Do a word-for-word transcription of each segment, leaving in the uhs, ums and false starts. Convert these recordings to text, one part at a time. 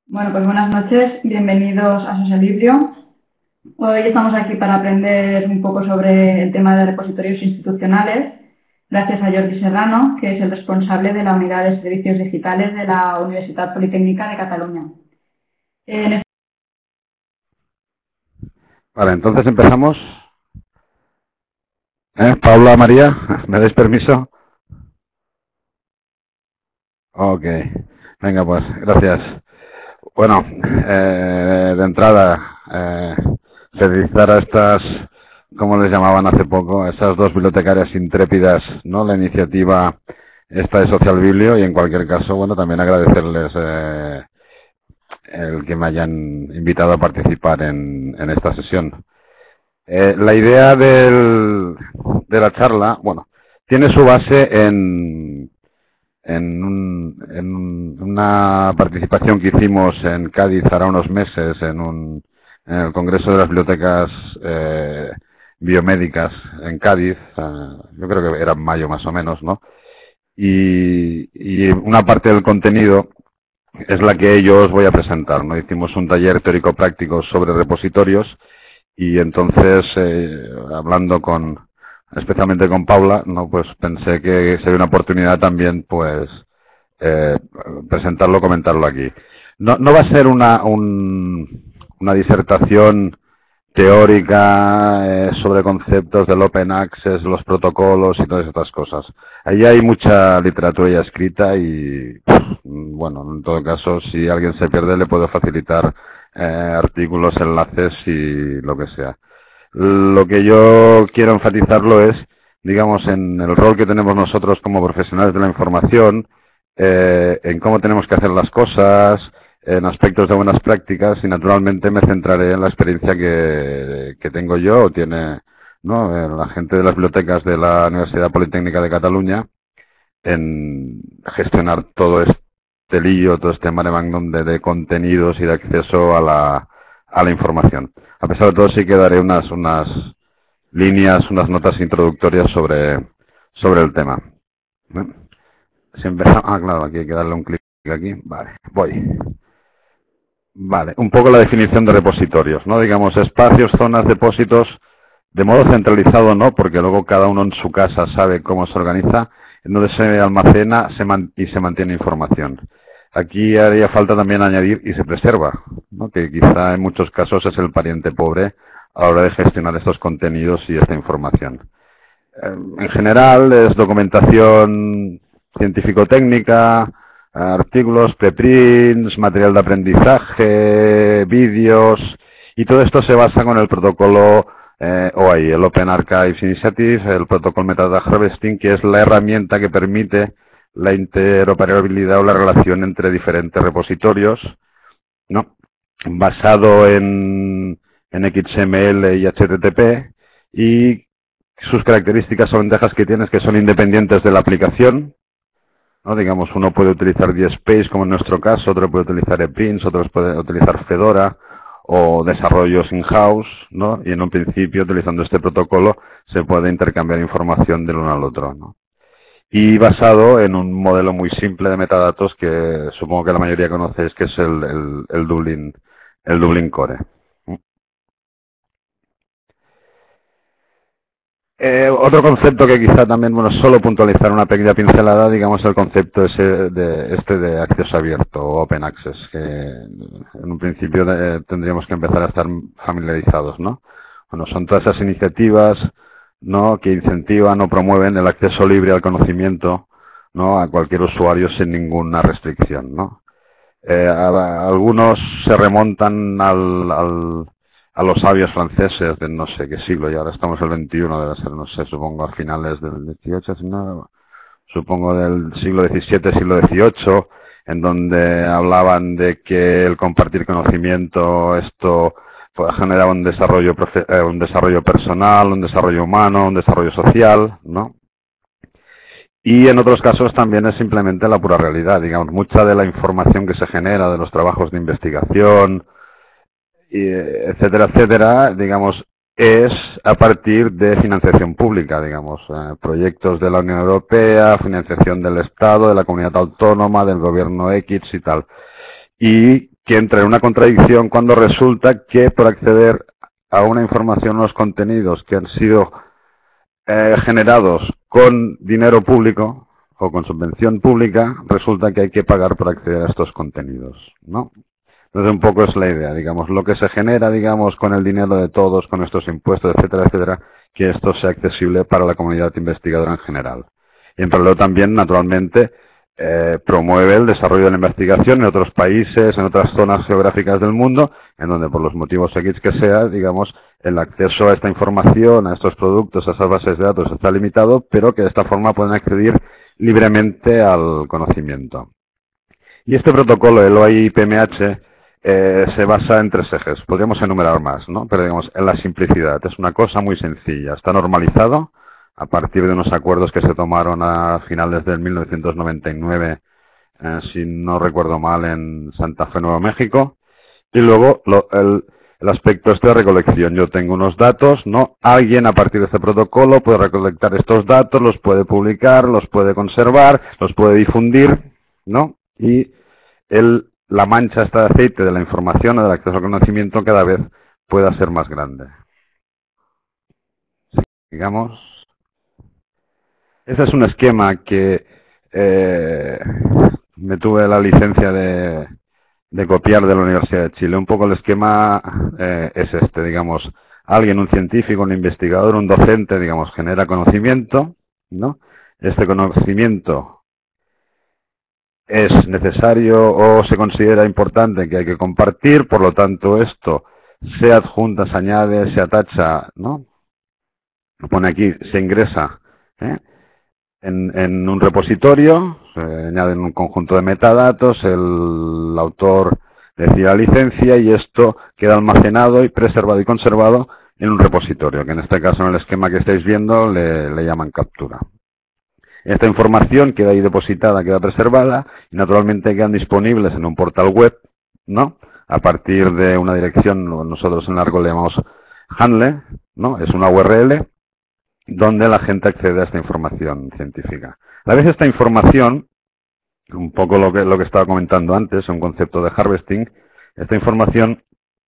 Bueno, pues buenas noches, bienvenidos a Socialibrio. Hoy estamos aquí para aprender un poco sobre el tema de repositorios institucionales, gracias a Jordi Serrano, que es el responsable de la Unidad de Servicios Digitales de la Universitat Politécnica de Cataluña. En Vale, entonces empezamos. ¿Eh? Paula, María, ¿me dais permiso? Ok, venga pues, gracias. Bueno, eh, de entrada, eh, felicitar a estas, como les llamaban hace poco, estas dos bibliotecarias intrépidas, ¿no? La iniciativa esta de Social Biblio, y en cualquier caso, bueno, también agradecerles eh, el que me hayan invitado a participar en, en esta sesión. Eh, la idea del, de la charla, bueno, tiene su base en, en, un, en una participación que hicimos en Cádiz hará unos meses en, un, en el Congreso de las Bibliotecas eh, Biomédicas en Cádiz, eh, yo creo que era en mayo más o menos, ¿no? Y, y una parte del contenido es la que yo os voy a presentar, ¿no? Hicimos un taller teórico-práctico sobre repositorios. Y entonces, eh, hablando con, especialmente con Paula, no, pues pensé que sería una oportunidad también, pues, eh, presentarlo, comentarlo aquí. No, no va a ser una, un, una disertación teórica eh, sobre conceptos del Open Access, los protocolos y todas estas cosas. Ahí hay mucha literatura ya escrita y, bueno, en todo caso, si alguien se pierde, le puedo facilitar Eh, artículos, enlaces y lo que sea. Lo que yo quiero enfatizarlo es, digamos, en el rol que tenemos nosotros como profesionales de la información, eh, en cómo tenemos que hacer las cosas, en aspectos de buenas prácticas, y naturalmente me centraré en la experiencia que, que tengo yo, o tiene, ¿no?, la gente de las bibliotecas de la Universidad Politécnica de Cataluña, en gestionar todo esto. Este lío, todo este mare magnum de, de contenidos y de acceso a la, a la información. A pesar de todo, sí que daré unas, unas líneas, unas notas introductorias sobre, sobre el tema. ¿Eh? Si empezamos, ah, claro, aquí hay que darle un clic aquí. Vale, voy. Vale, un poco la definición de repositorios, ¿no? Digamos, espacios, zonas, depósitos, de modo centralizado, ¿no? Porque luego cada uno en su casa sabe cómo se organiza, en donde se almacena se man y se mantiene información. Aquí haría falta también añadir y se preserva, ¿no?, que quizá en muchos casos es el pariente pobre a la hora de gestionar estos contenidos y esta información. Eh, en general es documentación científico-técnica, artículos, preprints, material de aprendizaje, vídeos, y todo esto se basa con el protocolo Eh, o ahí, el Open Archives Initiative, el protocolo Metadata Harvesting, que es la herramienta que permite la interoperabilidad o la relación entre diferentes repositorios, ¿no?, basado en, en X M L y H T T P, y sus características o ventajas que tiene es que son independientes de la aplicación, ¿no? Digamos, uno puede utilizar DSpace, como en nuestro caso, otro puede utilizar ePrints, otros puede utilizar Fedora, o desarrollos in-house, ¿no? Y en un principio, utilizando este protocolo, se puede intercambiar información del uno al otro, ¿no? Y basado en un modelo muy simple de metadatos que supongo que la mayoría conocéis, que es el, el, el Dublin, el Dublin Core. Eh, otro concepto que quizá también, bueno, solo puntualizar una pequeña pincelada, digamos, el concepto ese de, este de acceso abierto o Open Access, que en un principio de, tendríamos que empezar a estar familiarizados, ¿no? Bueno, son todas esas iniciativas, ¿no?, que incentivan o promueven el acceso libre al conocimiento, ¿no?, a cualquier usuario sin ninguna restricción, ¿no? Eh, a, algunos se remontan al, al a los sabios franceses de no sé qué siglo, y ahora estamos en el veintiuno, debe ser, no sé, supongo a finales del dieciocho, no, supongo del siglo diecisiete, siglo dieciocho, en donde hablaban de que el compartir conocimiento, esto pues, generaba un desarrollo, eh, un desarrollo personal, un desarrollo humano, un desarrollo social, ¿no? Y en otros casos también es simplemente la pura realidad, digamos, mucha de la información que se genera de los trabajos de investigación, y etcétera, etcétera, digamos, es a partir de financiación pública, digamos, eh, proyectos de la Unión Europea, financiación del Estado, de la comunidad autónoma, del gobierno X y tal. Y que entra en una contradicción cuando resulta que por acceder a una información, unos contenidos que han sido eh, generados con dinero público o con subvención pública, resulta que hay que pagar por acceder a estos contenidos, ¿no? Entonces un poco es la idea, digamos, lo que se genera, digamos, con el dinero de todos, con estos impuestos, etcétera, etcétera, que esto sea accesible para la comunidad investigadora en general. Y en paralelo también, naturalmente, eh, promueve el desarrollo de la investigación en otros países, en otras zonas geográficas del mundo, en donde por los motivos X que sea, digamos, el acceso a esta información, a estos productos, a esas bases de datos está limitado, pero que de esta forma pueden acceder libremente al conocimiento. Y este protocolo, el O I P M H, eh, se basa en tres ejes. Podríamos enumerar más, ¿no? Pero digamos, en la simplicidad. Es una cosa muy sencilla. Está normalizado a partir de unos acuerdos que se tomaron a finales del mil novecientos noventa y nueve, eh, si no recuerdo mal, en Santa Fe, Nuevo México. Y luego lo, el, el aspecto este de recolección. Yo tengo unos datos, ¿no? Alguien a partir de este protocolo puede recolectar estos datos, los puede publicar, los puede conservar, los puede difundir, ¿no? Y el, la mancha esta de aceite de la información o del acceso al conocimiento cada vez pueda ser más grande. Digamos, ese es un esquema que eh, me tuve la licencia de, de copiar de la Universidad de Chile. Un poco el esquema eh, es este, digamos, alguien, un científico, un investigador, un docente, digamos, genera conocimiento, ¿no? Este conocimiento es necesario o se considera importante que hay que compartir, por lo tanto esto se adjunta, se añade, se atacha, ¿no? Lo pone aquí, se ingresa ¿eh? en, en un repositorio, se añaden un conjunto de metadatos, el autor decide la licencia y esto queda almacenado y preservado y conservado en un repositorio, que en este caso en el esquema que estáis viendo le, le llaman captura. Esta información queda ahí depositada, queda preservada y naturalmente quedan disponibles en un portal web, ¿no? A partir de una dirección, nosotros en largo le llamamos handle, ¿no? Es una U R L donde la gente accede a esta información científica. A la vez esta información, un poco lo que, lo que estaba comentando antes, un concepto de harvesting, esta información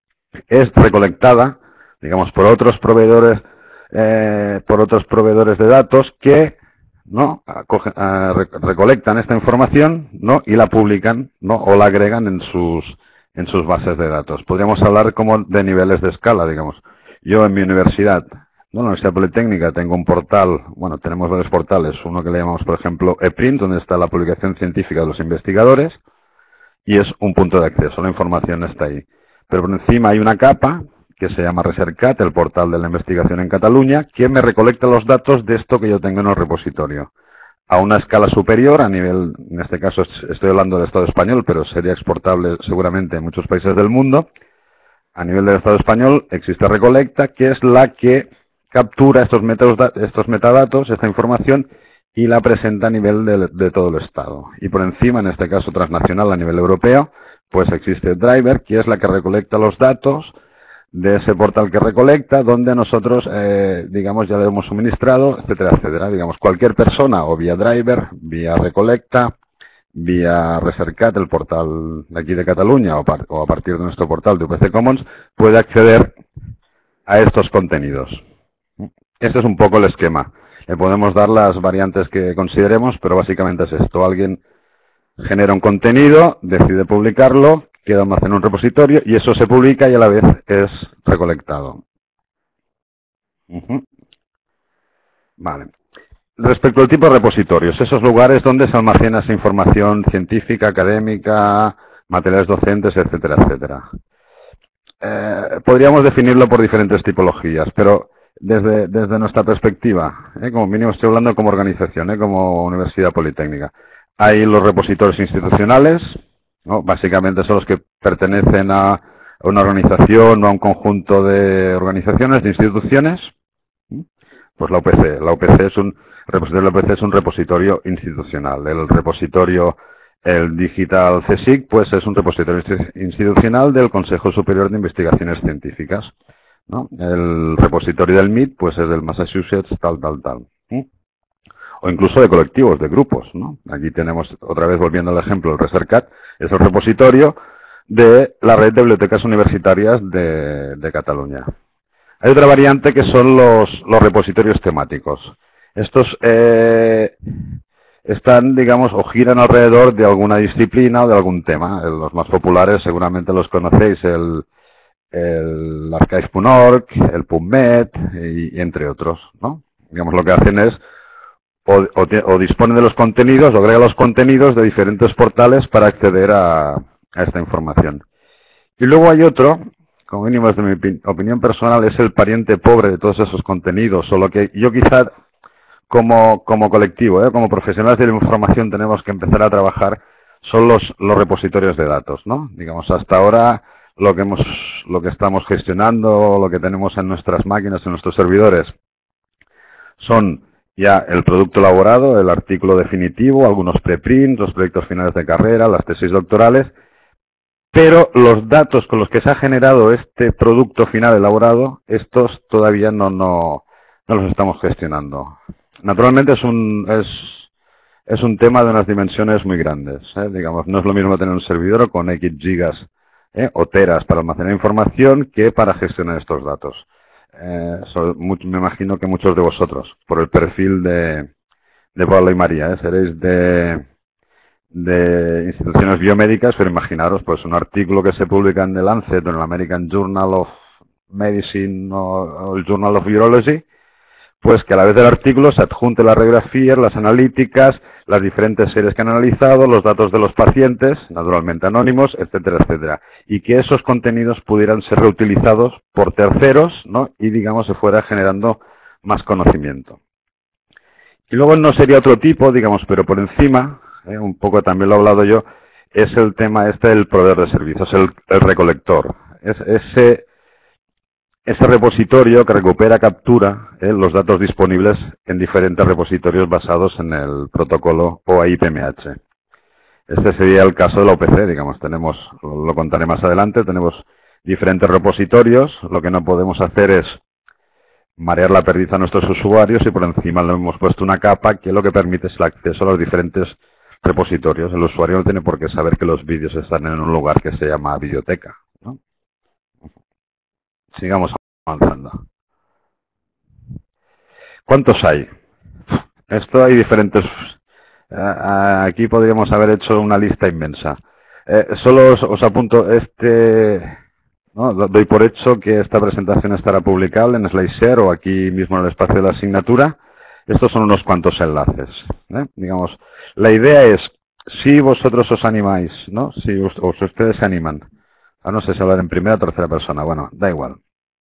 es recolectada, digamos, por otros proveedores, eh, por otros proveedores de datos que ¿no? Acoge, uh, recolectan esta información, ¿no? Y la publican, ¿no? O la agregan en sus en sus bases de datos. Podríamos hablar como de niveles de escala, digamos. Yo en mi universidad, ¿no? En la Universidad Politécnica tengo un portal, bueno, tenemos varios portales, uno que le llamamos, por ejemplo, ePrint, donde está la publicación científica de los investigadores, y es un punto de acceso, la información está ahí. Pero por encima hay una capa que se llama ResearchGate, el portal de la investigación en Cataluña, que me recolecta los datos de esto que yo tengo en el repositorio. A una escala superior, a nivel, en este caso estoy hablando del Estado español, pero sería exportable seguramente en muchos países del mundo. A nivel del Estado español existe Recolecta, que es la que captura estos metadatos, estos metadatos, esta información, y la presenta a nivel de, de todo el Estado. Y por encima, en este caso transnacional a nivel europeo, pues existe Driver, que es la que recolecta los datos de ese portal que recolecta, donde nosotros, eh, digamos, ya le hemos suministrado, etcétera, etcétera. Digamos, cualquier persona, o vía Driver, vía Recolecta, vía ResearchGate, el portal de aquí de Cataluña, o, par o a partir de nuestro portal de U P C Commons, puede acceder a estos contenidos. Este es un poco el esquema. Le podemos dar las variantes que consideremos, pero básicamente es esto. Alguien genera un contenido, decide publicarlo, queda almacenado en un repositorio y eso se publica y a la vez es recolectado. Uh-huh. Vale. Respecto al tipo de repositorios, esos lugares donde se almacena esa información científica, académica, materiales docentes, etcétera, etcétera. Eh, podríamos definirlo por diferentes tipologías, pero desde, desde nuestra perspectiva, eh, como mínimo estoy hablando como organización, eh, como Universidad Politécnica. Hay los repositorios institucionales, ¿no? Básicamente son los que pertenecen a una organización o a un conjunto de organizaciones, de instituciones. Pues la U P C. La U P C es un, el repositorio de la U P C es un repositorio institucional. El repositorio, el Digital C S I C, pues es un repositorio institucional del Consejo Superior de Investigaciones Científicas, ¿no? El repositorio del M I T, pues es del Massachusetts, tal, tal, tal. ¿Sí? O incluso de colectivos, de grupos, ¿no? Aquí tenemos, otra vez volviendo al ejemplo, el ResearchGate, es el repositorio de la red de bibliotecas universitarias de, de Cataluña. Hay otra variante que son los, los repositorios temáticos. Estos eh, están, digamos, o giran alrededor de alguna disciplina o de algún tema. Los más populares seguramente los conocéis, el, el archive punto org, el PubMed y, y entre otros, ¿no? Digamos, lo que hacen es o, o, o disponen de los contenidos o agregan los contenidos de diferentes portales para acceder a, a esta información. Y luego hay otro, como mínimo desde mi opinión personal, es el pariente pobre de todos esos contenidos, solo que yo quizá como, como colectivo, ¿eh? como profesionales de la información tenemos que empezar a trabajar son los, los repositorios de datos, ¿no? Digamos, hasta ahora lo que hemos, lo que estamos gestionando, lo que tenemos en nuestras máquinas, en nuestros servidores, son ya el producto elaborado, el artículo definitivo, algunos preprints, los proyectos finales de carrera, las tesis doctorales, pero los datos con los que se ha generado este producto final elaborado, estos todavía no, no, no los estamos gestionando. Naturalmente es un, es, es un tema de unas dimensiones muy grandes, ¿eh? Digamos, no es lo mismo tener un servidor con X gigas ¿eh? o teras para almacenar información que para gestionar estos datos. Eh, so, mucho, me imagino que muchos de vosotros, por el perfil de, de Pablo y María, ¿eh? seréis de, de instituciones biomédicas, pero imaginaros pues un artículo que se publica en The Lancet o en el American Journal of Medicine o, o el Journal of Urology, pues que a la vez del artículo se adjunte las radiografías, las analíticas, las diferentes series que han analizado, los datos de los pacientes, naturalmente anónimos, etcétera, etcétera. Y que esos contenidos pudieran ser reutilizados por terceros, ¿no? Y, digamos, se fuera generando más conocimiento. Y luego no sería otro tipo, digamos, pero por encima, ¿eh? un poco también lo he hablado yo, es el tema este del proveedor de servicios, el, el recolector. Es, ese... Ese repositorio que recupera, captura eh, los datos disponibles en diferentes repositorios basados en el protocolo O A I P M H. Este sería el caso de la U P C, digamos, tenemos, lo contaré más adelante, tenemos diferentes repositorios, lo que no podemos hacer es marear la perdiz a nuestros usuarios y por encima le hemos puesto una capa que lo que permite es el acceso a los diferentes repositorios. El usuario no tiene por qué saber que los vídeos están en un lugar que se llama biblioteca, ¿no? Sigamos avanzando. ¿Cuántos hay? Esto hay diferentes. Aquí podríamos haber hecho una lista inmensa. Eh, solo os, os apunto este. ¿no? Doy por hecho que esta presentación estará publicable en SlideShare o aquí mismo en el espacio de la asignatura. Estos son unos cuantos enlaces. ¿eh? Digamos, la idea es, si vosotros os animáis, ¿no? Si os, os ustedes se animan. Ah, no sé si hablar en primera o tercera persona. Bueno, da igual.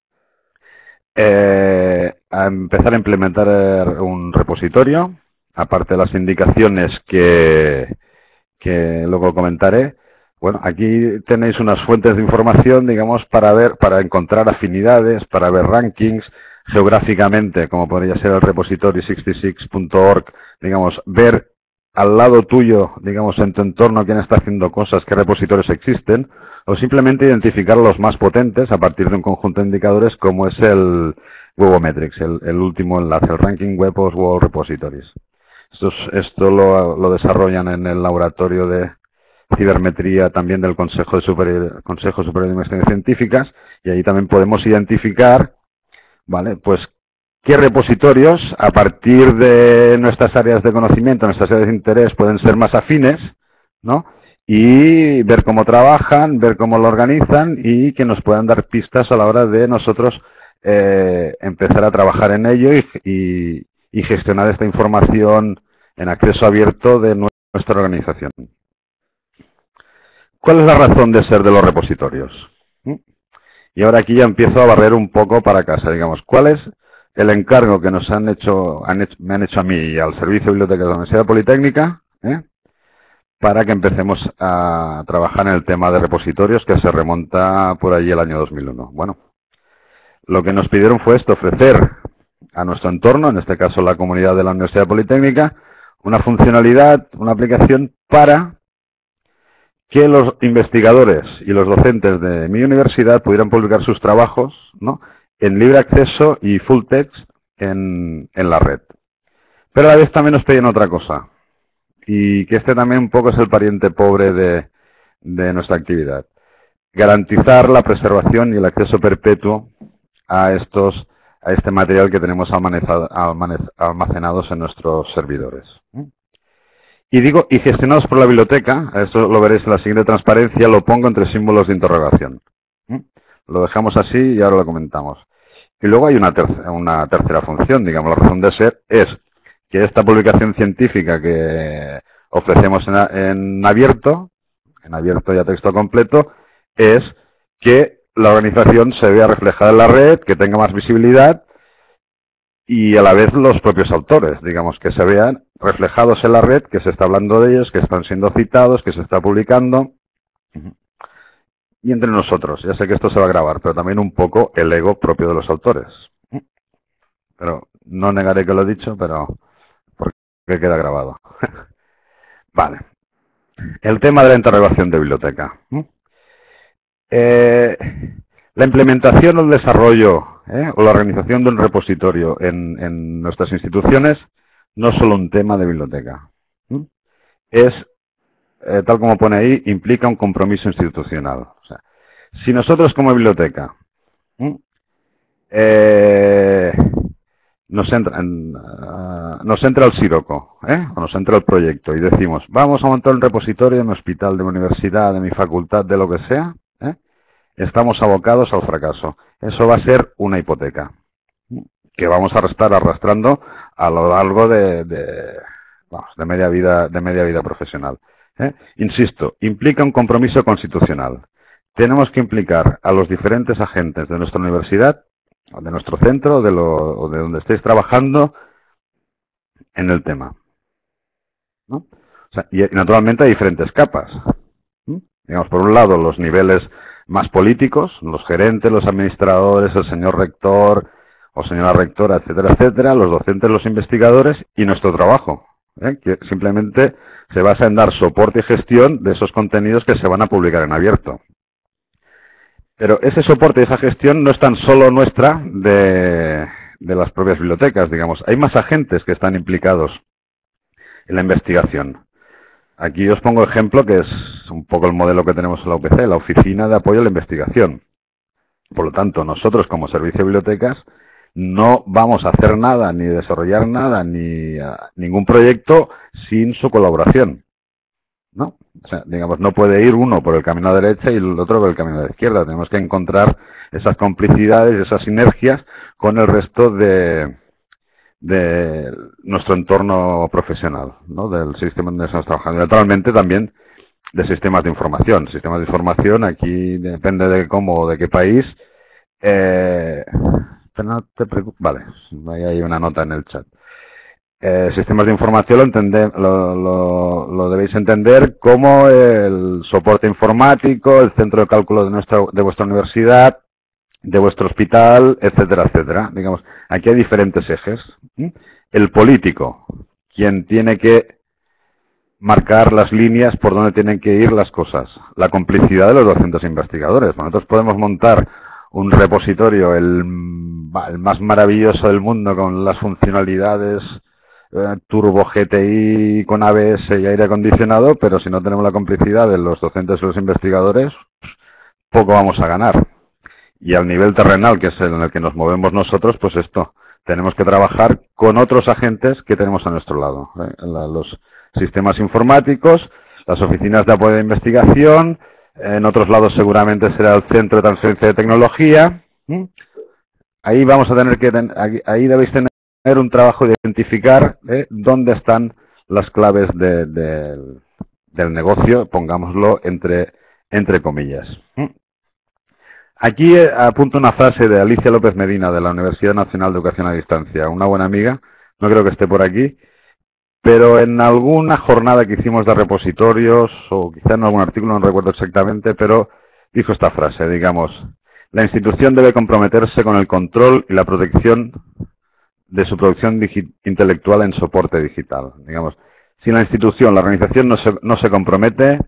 Eh, a empezar a implementar un repositorio, aparte de las indicaciones que, que luego comentaré. Bueno, aquí tenéis unas fuentes de información, digamos, para ver, para encontrar afinidades, para ver rankings, geográficamente, como podría ser el repositorio sesenta y seis punto org, digamos, ver al lado tuyo, digamos, en tu entorno, quién está haciendo cosas, qué repositorios existen, o simplemente identificar los más potentes a partir de un conjunto de indicadores como es el Webometrics, el, el último enlace, el Ranking Web of World Repositories. Esto, esto lo, lo desarrollan en el laboratorio de cibermetría también del Consejo, de Superior, Consejo Superior de Investigaciones Científicas, y ahí también podemos identificar, ¿vale? Pues qué repositorios, a partir de nuestras áreas de conocimiento, nuestras áreas de interés, pueden ser más afines, ¿no? Y ver cómo trabajan, ver cómo lo organizan y que nos puedan dar pistas a la hora de nosotros eh, empezar a trabajar en ello y, y, y gestionar esta información en acceso abierto de nuestra organización. ¿Cuál es la razón de ser de los repositorios? ¿Mm? Y ahora aquí ya empiezo a barrer un poco para casa, digamos, ¿cuál es el encargo que nos han hecho, han hecho, me han hecho a mí y al Servicio de Bibliotecas de la Universidad Politécnica, ¿eh? para que empecemos a trabajar en el tema de repositorios que se remonta por allí el año dos mil uno? Bueno, lo que nos pidieron fue esto, ofrecer a nuestro entorno, en este caso la comunidad de la Universidad Politécnica, una funcionalidad, una aplicación para que los investigadores y los docentes de mi universidad pudieran publicar sus trabajos, ¿no? en libre acceso y full text en, en la red. Pero a la vez también nos pedían otra cosa, y que este también un poco es el pariente pobre de, de nuestra actividad. garantizar la preservación y el acceso perpetuo a estos a este material que tenemos almacenados en nuestros servidores. Y digo, y gestionados por la biblioteca, esto lo veréis en la siguiente transparencia, lo pongo entre símbolos de interrogación. Lo dejamos así y ahora lo comentamos. Y luego hay una, terc una tercera función, digamos, la razón de ser es que esta publicación científica que ofrecemos en, en abierto, en abierto y a texto completo, es que la organización se vea reflejada en la red, que tenga más visibilidad y a la vez los propios autores, digamos, que se vean reflejados en la red, que se está hablando de ellos, que están siendo citados, que se está publicando. Y entre nosotros, ya sé que esto se va a grabar, pero también un poco el ego propio de los autores. Pero no negaré que lo he dicho, pero porque queda grabado. Vale. El tema de la interrogación de biblioteca. Eh, la implementación o el desarrollo eh, o la organización de un repositorio en, en nuestras instituciones no es solo un tema de biblioteca. Es, eh, tal como pone ahí, implica un compromiso institucional. O sea, si nosotros como biblioteca eh, nos, entra, en, uh, nos entra el siroco ¿eh? o nos entra el proyecto y decimos, vamos a montar un repositorio de mi hospital, de mi universidad, de mi facultad, de lo que sea, ¿eh? estamos abocados al fracaso. Eso va a ser una hipoteca que vamos a estar arrastrando a lo largo de, de, vamos, de, media, vida, de media vida profesional. ¿eh? Insisto, implica un compromiso constitucional. Tenemos que implicar a los diferentes agentes de nuestra universidad, o de nuestro centro, de lo, o de donde estéis trabajando, en el tema. ¿no? O sea, y naturalmente hay diferentes capas. ¿no? Digamos, por un lado, los niveles más políticos, los gerentes, los administradores, el señor rector o señora rectora, etcétera, etcétera, los docentes, los investigadores y nuestro trabajo, ¿eh? que simplemente se basa en dar soporte y gestión de esos contenidos que se van a publicar en abierto. Pero ese soporte y esa gestión no es tan solo nuestra de, de las propias bibliotecas, digamos. Hay más agentes que están implicados en la investigación. Aquí os pongo ejemplo que es un poco el modelo que tenemos en la U P C, la Oficina de Apoyo a la Investigación. Por lo tanto, nosotros como Servicio de Bibliotecas no vamos a hacer nada, ni desarrollar nada, ni uh, ningún proyecto sin su colaboración. ¿no? O sea, digamos, no puede ir uno por el camino de derecha y el otro por el camino de la izquierda. Tenemos que encontrar esas complicidades, esas sinergias con el resto de, de nuestro entorno profesional, ¿no? Del sistema donde estamos trabajando. Naturalmente también de sistemas de información. Sistemas de información, aquí depende de cómo, de qué país. Eh, pero no te preocupes. Vale, ahí hay una nota en el chat. Eh, sistemas de información lo, entende, lo, lo, lo debéis entender como el soporte informático, el centro de cálculo de, nuestra, de vuestra universidad, de vuestro hospital, etcétera, etcétera. Digamos, aquí hay diferentes ejes. El político, quien tiene que marcar las líneas por donde tienen que ir las cosas. La complicidad de los docentes e investigadores. Nosotros podemos montar un repositorio, el, el más maravilloso del mundo, con las funcionalidades Turbo G T I con A B S y aire acondicionado, pero si no tenemos la complicidad de los docentes y los investigadores, poco vamos a ganar. Y al nivel terrenal, que es en el que nos movemos nosotros, pues esto, tenemos que trabajar con otros agentes que tenemos a nuestro lado. ¿eh? Los sistemas informáticos, las oficinas de apoyo de investigación, en otros lados seguramente será el centro de transferencia de tecnología. ¿Mm? Ahí vamos a tener que, ahí debéis tener un trabajo de identificar ¿eh? dónde están las claves de, de, del negocio, pongámoslo entre, entre comillas. Aquí apunto una frase de Alicia López Medina, de la Universidad Nacional de Educación a Distancia, una buena amiga, no creo que esté por aquí, pero en alguna jornada que hicimos de repositorios, o quizá en algún artículo, no recuerdo exactamente, pero dijo esta frase, digamos, la institución debe comprometerse con el control y la protección de su producción intelectual en soporte digital. Digamos, si la institución, la organización no se, no se compromete,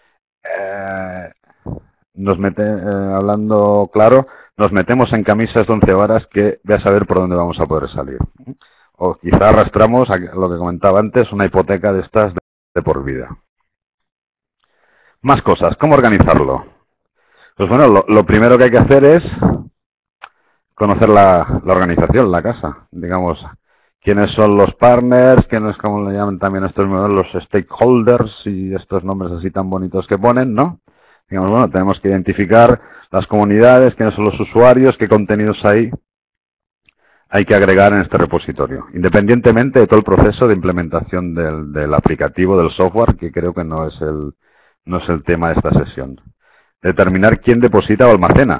eh, nos mete, eh, hablando claro, nos metemos en camisas de once varas que ve a saber por dónde vamos a poder salir. O quizá arrastramos, a lo que comentaba antes, una hipoteca de estas de, de por vida. Más cosas. ¿Cómo organizarlo? Pues bueno, lo, lo primero que hay que hacer es conocer la, la organización, la casa, digamos, quiénes son los partners, quiénes, como le llaman también estos los stakeholders y estos nombres así tan bonitos que ponen, ¿no? Digamos, bueno, tenemos que identificar las comunidades, quiénes son los usuarios, qué contenidos hay, hay que agregar en este repositorio, independientemente de todo el proceso de implementación del, del aplicativo, del software, que creo que no es el, no es el tema de esta sesión. Determinar quién deposita o almacena.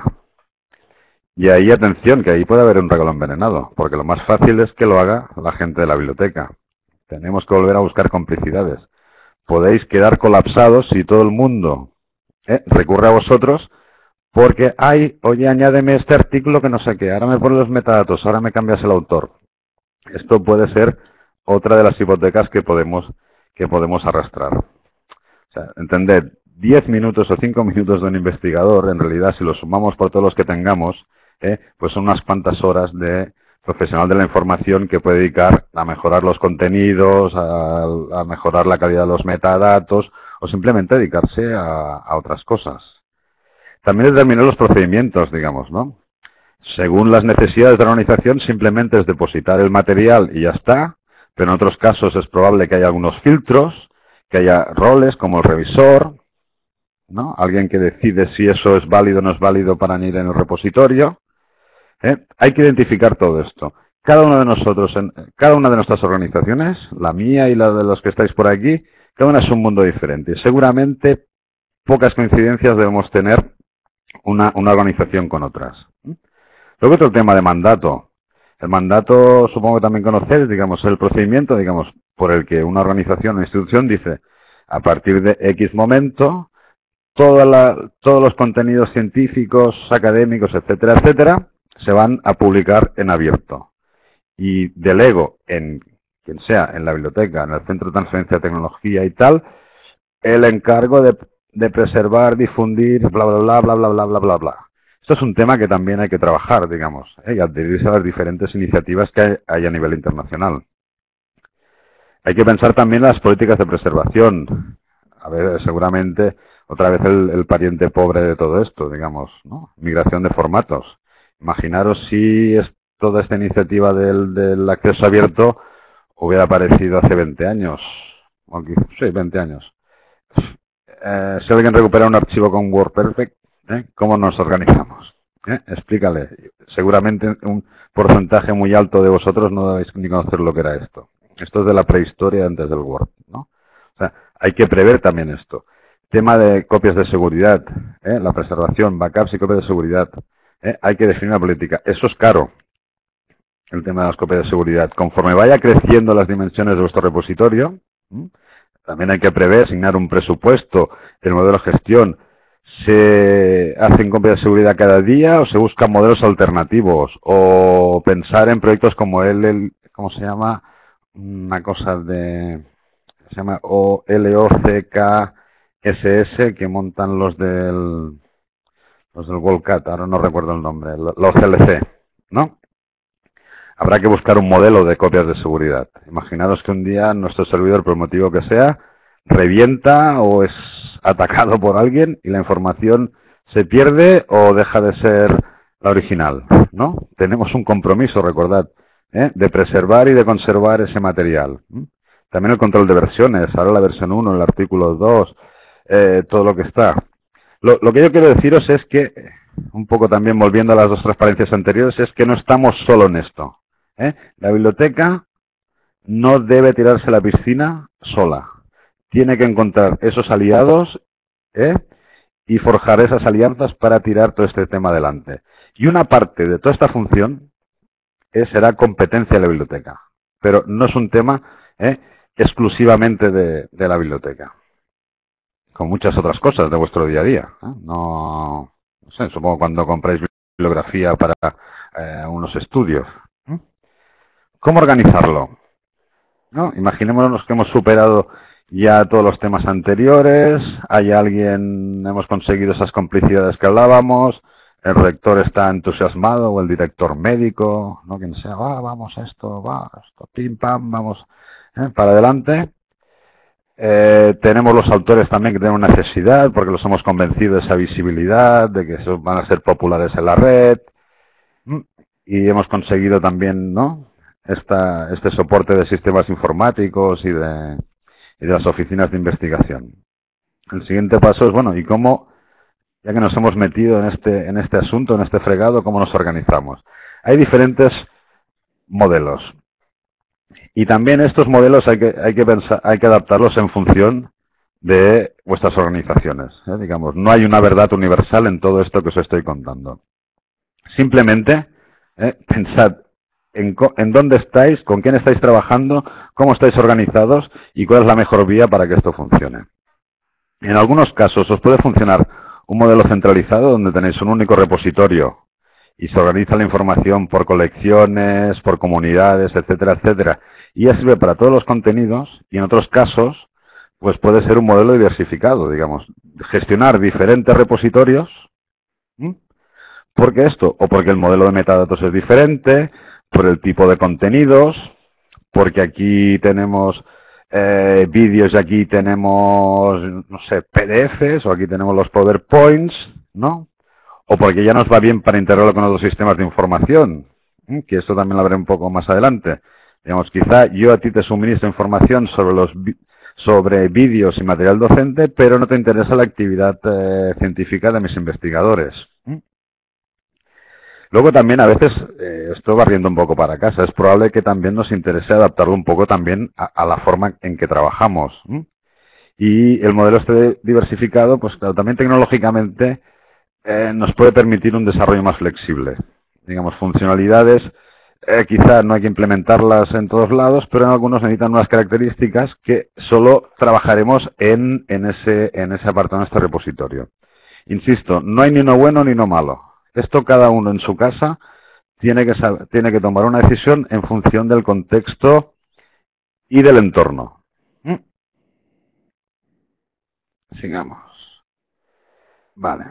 Y ahí, atención, que ahí puede haber un regalo envenenado, porque lo más fácil es que lo haga la gente de la biblioteca. Tenemos que volver a buscar complicidades. Podéis quedar colapsados si todo el mundo eh, recurre a vosotros porque, ay, oye, añádeme este artículo que no sé qué, ahora me pones los metadatos, ahora me cambias el autor. Esto puede ser otra de las hipotecas que podemos, que podemos arrastrar. O sea, entended, diez minutos o cinco minutos de un investigador, en realidad, si lo sumamos por todos los que tengamos, eh, pues son unas cuantas horas de profesional de la información que puede dedicar a mejorar los contenidos, a, a mejorar la calidad de los metadatos, o simplemente dedicarse a, a otras cosas. También determinar los procedimientos, digamos, ¿no? Según las necesidades de la organización, simplemente es depositar el material y ya está, pero en otros casos es probable que haya algunos filtros, que haya roles como el revisor, ¿no? Alguien que decide si eso es válido o no es válido para añadir en el repositorio. ¿Eh? Hay que identificar todo esto. Cada uno de nosotros, en, cada una de nuestras organizaciones, la mía y la de los que estáis por aquí, cada una es un mundo diferente. Y seguramente pocas coincidencias debemos tener una, una organización con otras. Luego otro tema de mandato. El mandato, supongo que también conocéis, digamos, el procedimiento, digamos, por el que una organización o institución dice, a partir de X momento, toda la, todos los contenidos científicos, académicos, etcétera, etcétera, se van a publicar en abierto. Y delego en quien sea, en la biblioteca, en el Centro de Transferencia de Tecnología y tal, el encargo de, de preservar, difundir, bla, bla, bla, bla, bla, bla, bla, bla, bla. Esto es un tema que también hay que trabajar, digamos, ¿eh? Y adherirse a las diferentes iniciativas que hay, hay a nivel internacional. Hay que pensar también en las políticas de preservación. A ver, seguramente, otra vez el, el pariente pobre de todo esto, digamos, ¿no? Migración de formatos. Imaginaros si es toda esta iniciativa del, del acceso abierto hubiera aparecido hace veinte años. O aquí, sí, veinte años. Eh, si alguien recupera un archivo con WordPerfect, ¿eh? ¿Cómo nos organizamos? ¿Eh? Explícale. Seguramente un porcentaje muy alto de vosotros no debéis ni conocer lo que era esto. Esto es de la prehistoria antes del Word, ¿no? O sea, hay que prever también esto. Tema de copias de seguridad, ¿eh? La preservación, backups y copias de seguridad. ¿Eh? Hay que definir una política. Eso es caro, el tema de las copias de seguridad. Conforme vaya creciendo las dimensiones de vuestro repositorio, ¿eh? También hay que prever, asignar un presupuesto, el modelo de gestión. ¿Se hacen copias de seguridad cada día o se buscan modelos alternativos? O pensar en proyectos como el, el ¿cómo se llama? Una cosa de... se llama O L O C K S S, que montan los del... los del WorldCat, ahora no recuerdo el nombre, los C L C, ¿no? Habrá que buscar un modelo de copias de seguridad. Imaginaros que un día nuestro servidor, por el motivo que sea, revienta o es atacado por alguien y la información se pierde o deja de ser la original, ¿no? Tenemos un compromiso, recordad, ¿eh? De preservar y de conservar ese material. También el control de versiones, ahora la versión uno, el artículo dos, eh, todo lo que está. Lo, lo que yo quiero deciros es que, un poco también volviendo a las dos transparencias anteriores, es que no estamos solo en esto. ¿Eh? La biblioteca no debe tirarse a la piscina sola. Tiene que encontrar esos aliados, ¿eh? Y forjar esas alianzas para tirar todo este tema adelante. Y una parte de toda esta función ¿eh? será competencia de la biblioteca. Pero no es un tema ¿eh? exclusivamente de, de la biblioteca. Con muchas otras cosas de vuestro día a día. ¿eh? No, no sé, supongo cuando compráis bibliografía para eh, unos estudios. ¿eh? ¿Cómo organizarlo? ¿No? Imaginémonos que hemos superado ya todos los temas anteriores, hay alguien, hemos conseguido esas complicidades que hablábamos, el rector está entusiasmado o el director médico, ¿no? Quien sea, va, vamos esto, va, esto, pim, pam, vamos ¿eh? para adelante. Eh, tenemos los autores también que tienen una necesidad, porque los hemos convencido de esa visibilidad, de que esos van a ser populares en la red. Y hemos conseguido también, ¿no?, Esta, este soporte de sistemas informáticos y de, y de las oficinas de investigación. El siguiente paso es, bueno, ¿y cómo, ya que nos hemos metido en este, en este asunto, en este fregado, cómo nos organizamos? Hay diferentes modelos. Y también estos modelos hay que, hay que, pensar, hay que adaptarlos en función de vuestras organizaciones. ¿eh? Digamos, no hay una verdad universal en todo esto que os estoy contando. Simplemente, ¿eh? pensad en, en dónde estáis, con quién estáis trabajando, cómo estáis organizados y cuál es la mejor vía para que esto funcione. En algunos casos os puede funcionar un modelo centralizado donde tenéis un único repositorio y se organiza la información por colecciones, por comunidades, etcétera, etcétera. Y ya sirve para todos los contenidos y en otros casos pues puede ser un modelo diversificado, digamos, gestionar diferentes repositorios. ¿Mm? Porque esto, o porque el modelo de metadatos es diferente, por el tipo de contenidos, porque aquí tenemos eh, vídeos y aquí tenemos, no sé, P D Fs, o aquí tenemos los PowerPoints, ¿no? O porque ya nos va bien para integrarlo con otros sistemas de información, ¿eh? Que esto también lo veré un poco más adelante. Digamos, quizá yo a ti te suministro información sobre los sobre vídeos y material docente, pero no te interesa la actividad eh, científica de mis investigadores. ¿eh? Luego también a veces, eh, esto va riendo un poco para casa, es probable que también nos interese adaptarlo un poco también a, a la forma en que trabajamos. ¿eh? Y el modelo este diversificado, pues claro, también tecnológicamente eh, nos puede permitir un desarrollo más flexible. Digamos, funcionalidades, eh, quizá no hay que implementarlas en todos lados, pero en algunos necesitan unas características que solo trabajaremos en, en, ese, en ese apartado, en este repositorio. Insisto, no hay ni uno bueno ni uno malo. Esto cada uno en su casa tiene que, saber, tiene que tomar una decisión en función del contexto y del entorno. ¿Mm? Sigamos. Vale.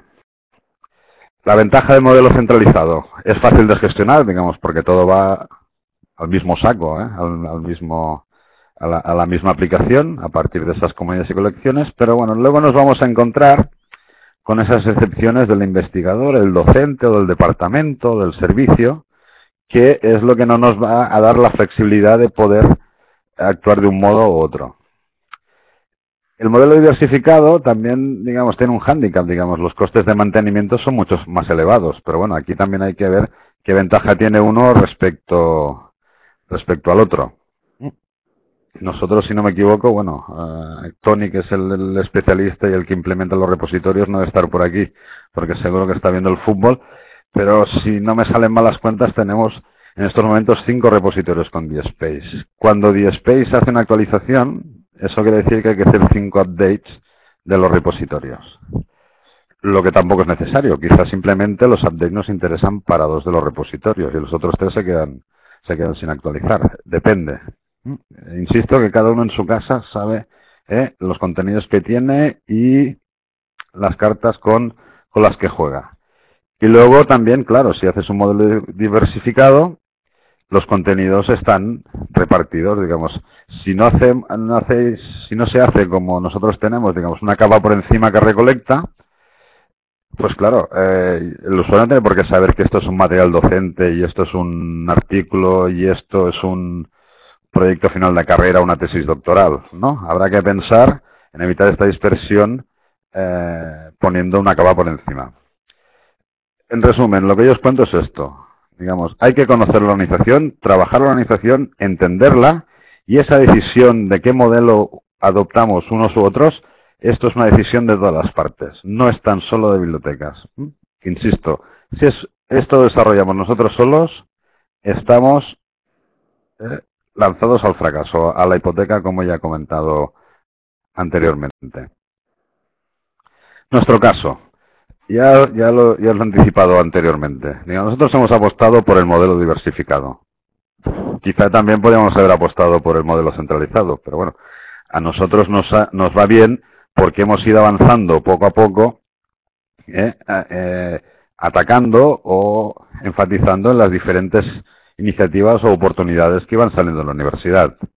La ventaja del modelo centralizado es fácil de gestionar, digamos, porque todo va al mismo saco, ¿eh? al, al mismo, a la, a la misma aplicación a partir de esas comunidades y colecciones, pero bueno, luego nos vamos a encontrar con esas excepciones del investigador, el docente o del departamento, del servicio, que es lo que no nos va a dar la flexibilidad de poder actuar de un modo u otro. El modelo diversificado también, digamos, tiene un hándicap, digamos, los costes de mantenimiento son mucho más elevados, pero bueno, aquí también hay que ver qué ventaja tiene uno respecto, respecto al otro. Nosotros, si no me equivoco, bueno, uh, Tony, que es el, el especialista y el que implementa los repositorios, no debe estar por aquí, porque seguro que está viendo el fútbol, pero si no me salen malas cuentas, tenemos en estos momentos cinco repositorios con DSpace. Cuando DSpace hace una actualización, eso quiere decir que hay que hacer cinco updates de los repositorios. Lo que tampoco es necesario, quizás simplemente los updates nos interesan para dos de los repositorios y los otros tres se quedan, se quedan sin actualizar. Depende. Insisto que cada uno en su casa sabe ¿eh? los contenidos que tiene y las cartas con, con las que juega. Y luego también, claro, si haces un modelo diversificado, los contenidos están repartidos, digamos. Si no, hace, no hace, si no se hace como nosotros tenemos, digamos, una capa por encima que recolecta, pues claro, eh, el usuario no tiene por qué saber que esto es un material docente y esto es un artículo y esto es un proyecto final de carrera, una tesis doctoral, ¿no? Habrá que pensar en evitar esta dispersión eh, poniendo una capa por encima. En resumen, lo que yo os cuento es esto. Digamos, hay que conocer la organización, trabajar la organización, entenderla y esa decisión de qué modelo adoptamos unos u otros, esto es una decisión de todas las partes, no es tan solo de bibliotecas. Insisto, si es, esto lo desarrollamos nosotros solos, estamos eh, lanzados al fracaso, a la hipoteca, como ya he comentado anteriormente. Nuestro caso, ya, ya, lo, ya lo he anticipado anteriormente. Nosotros hemos apostado por el modelo diversificado. Quizá también podríamos haber apostado por el modelo centralizado, pero bueno, a nosotros nos, ha, nos va bien porque hemos ido avanzando poco a poco, eh, eh, atacando o enfatizando en las diferentes iniciativas o oportunidades que iban saliendo en la universidad.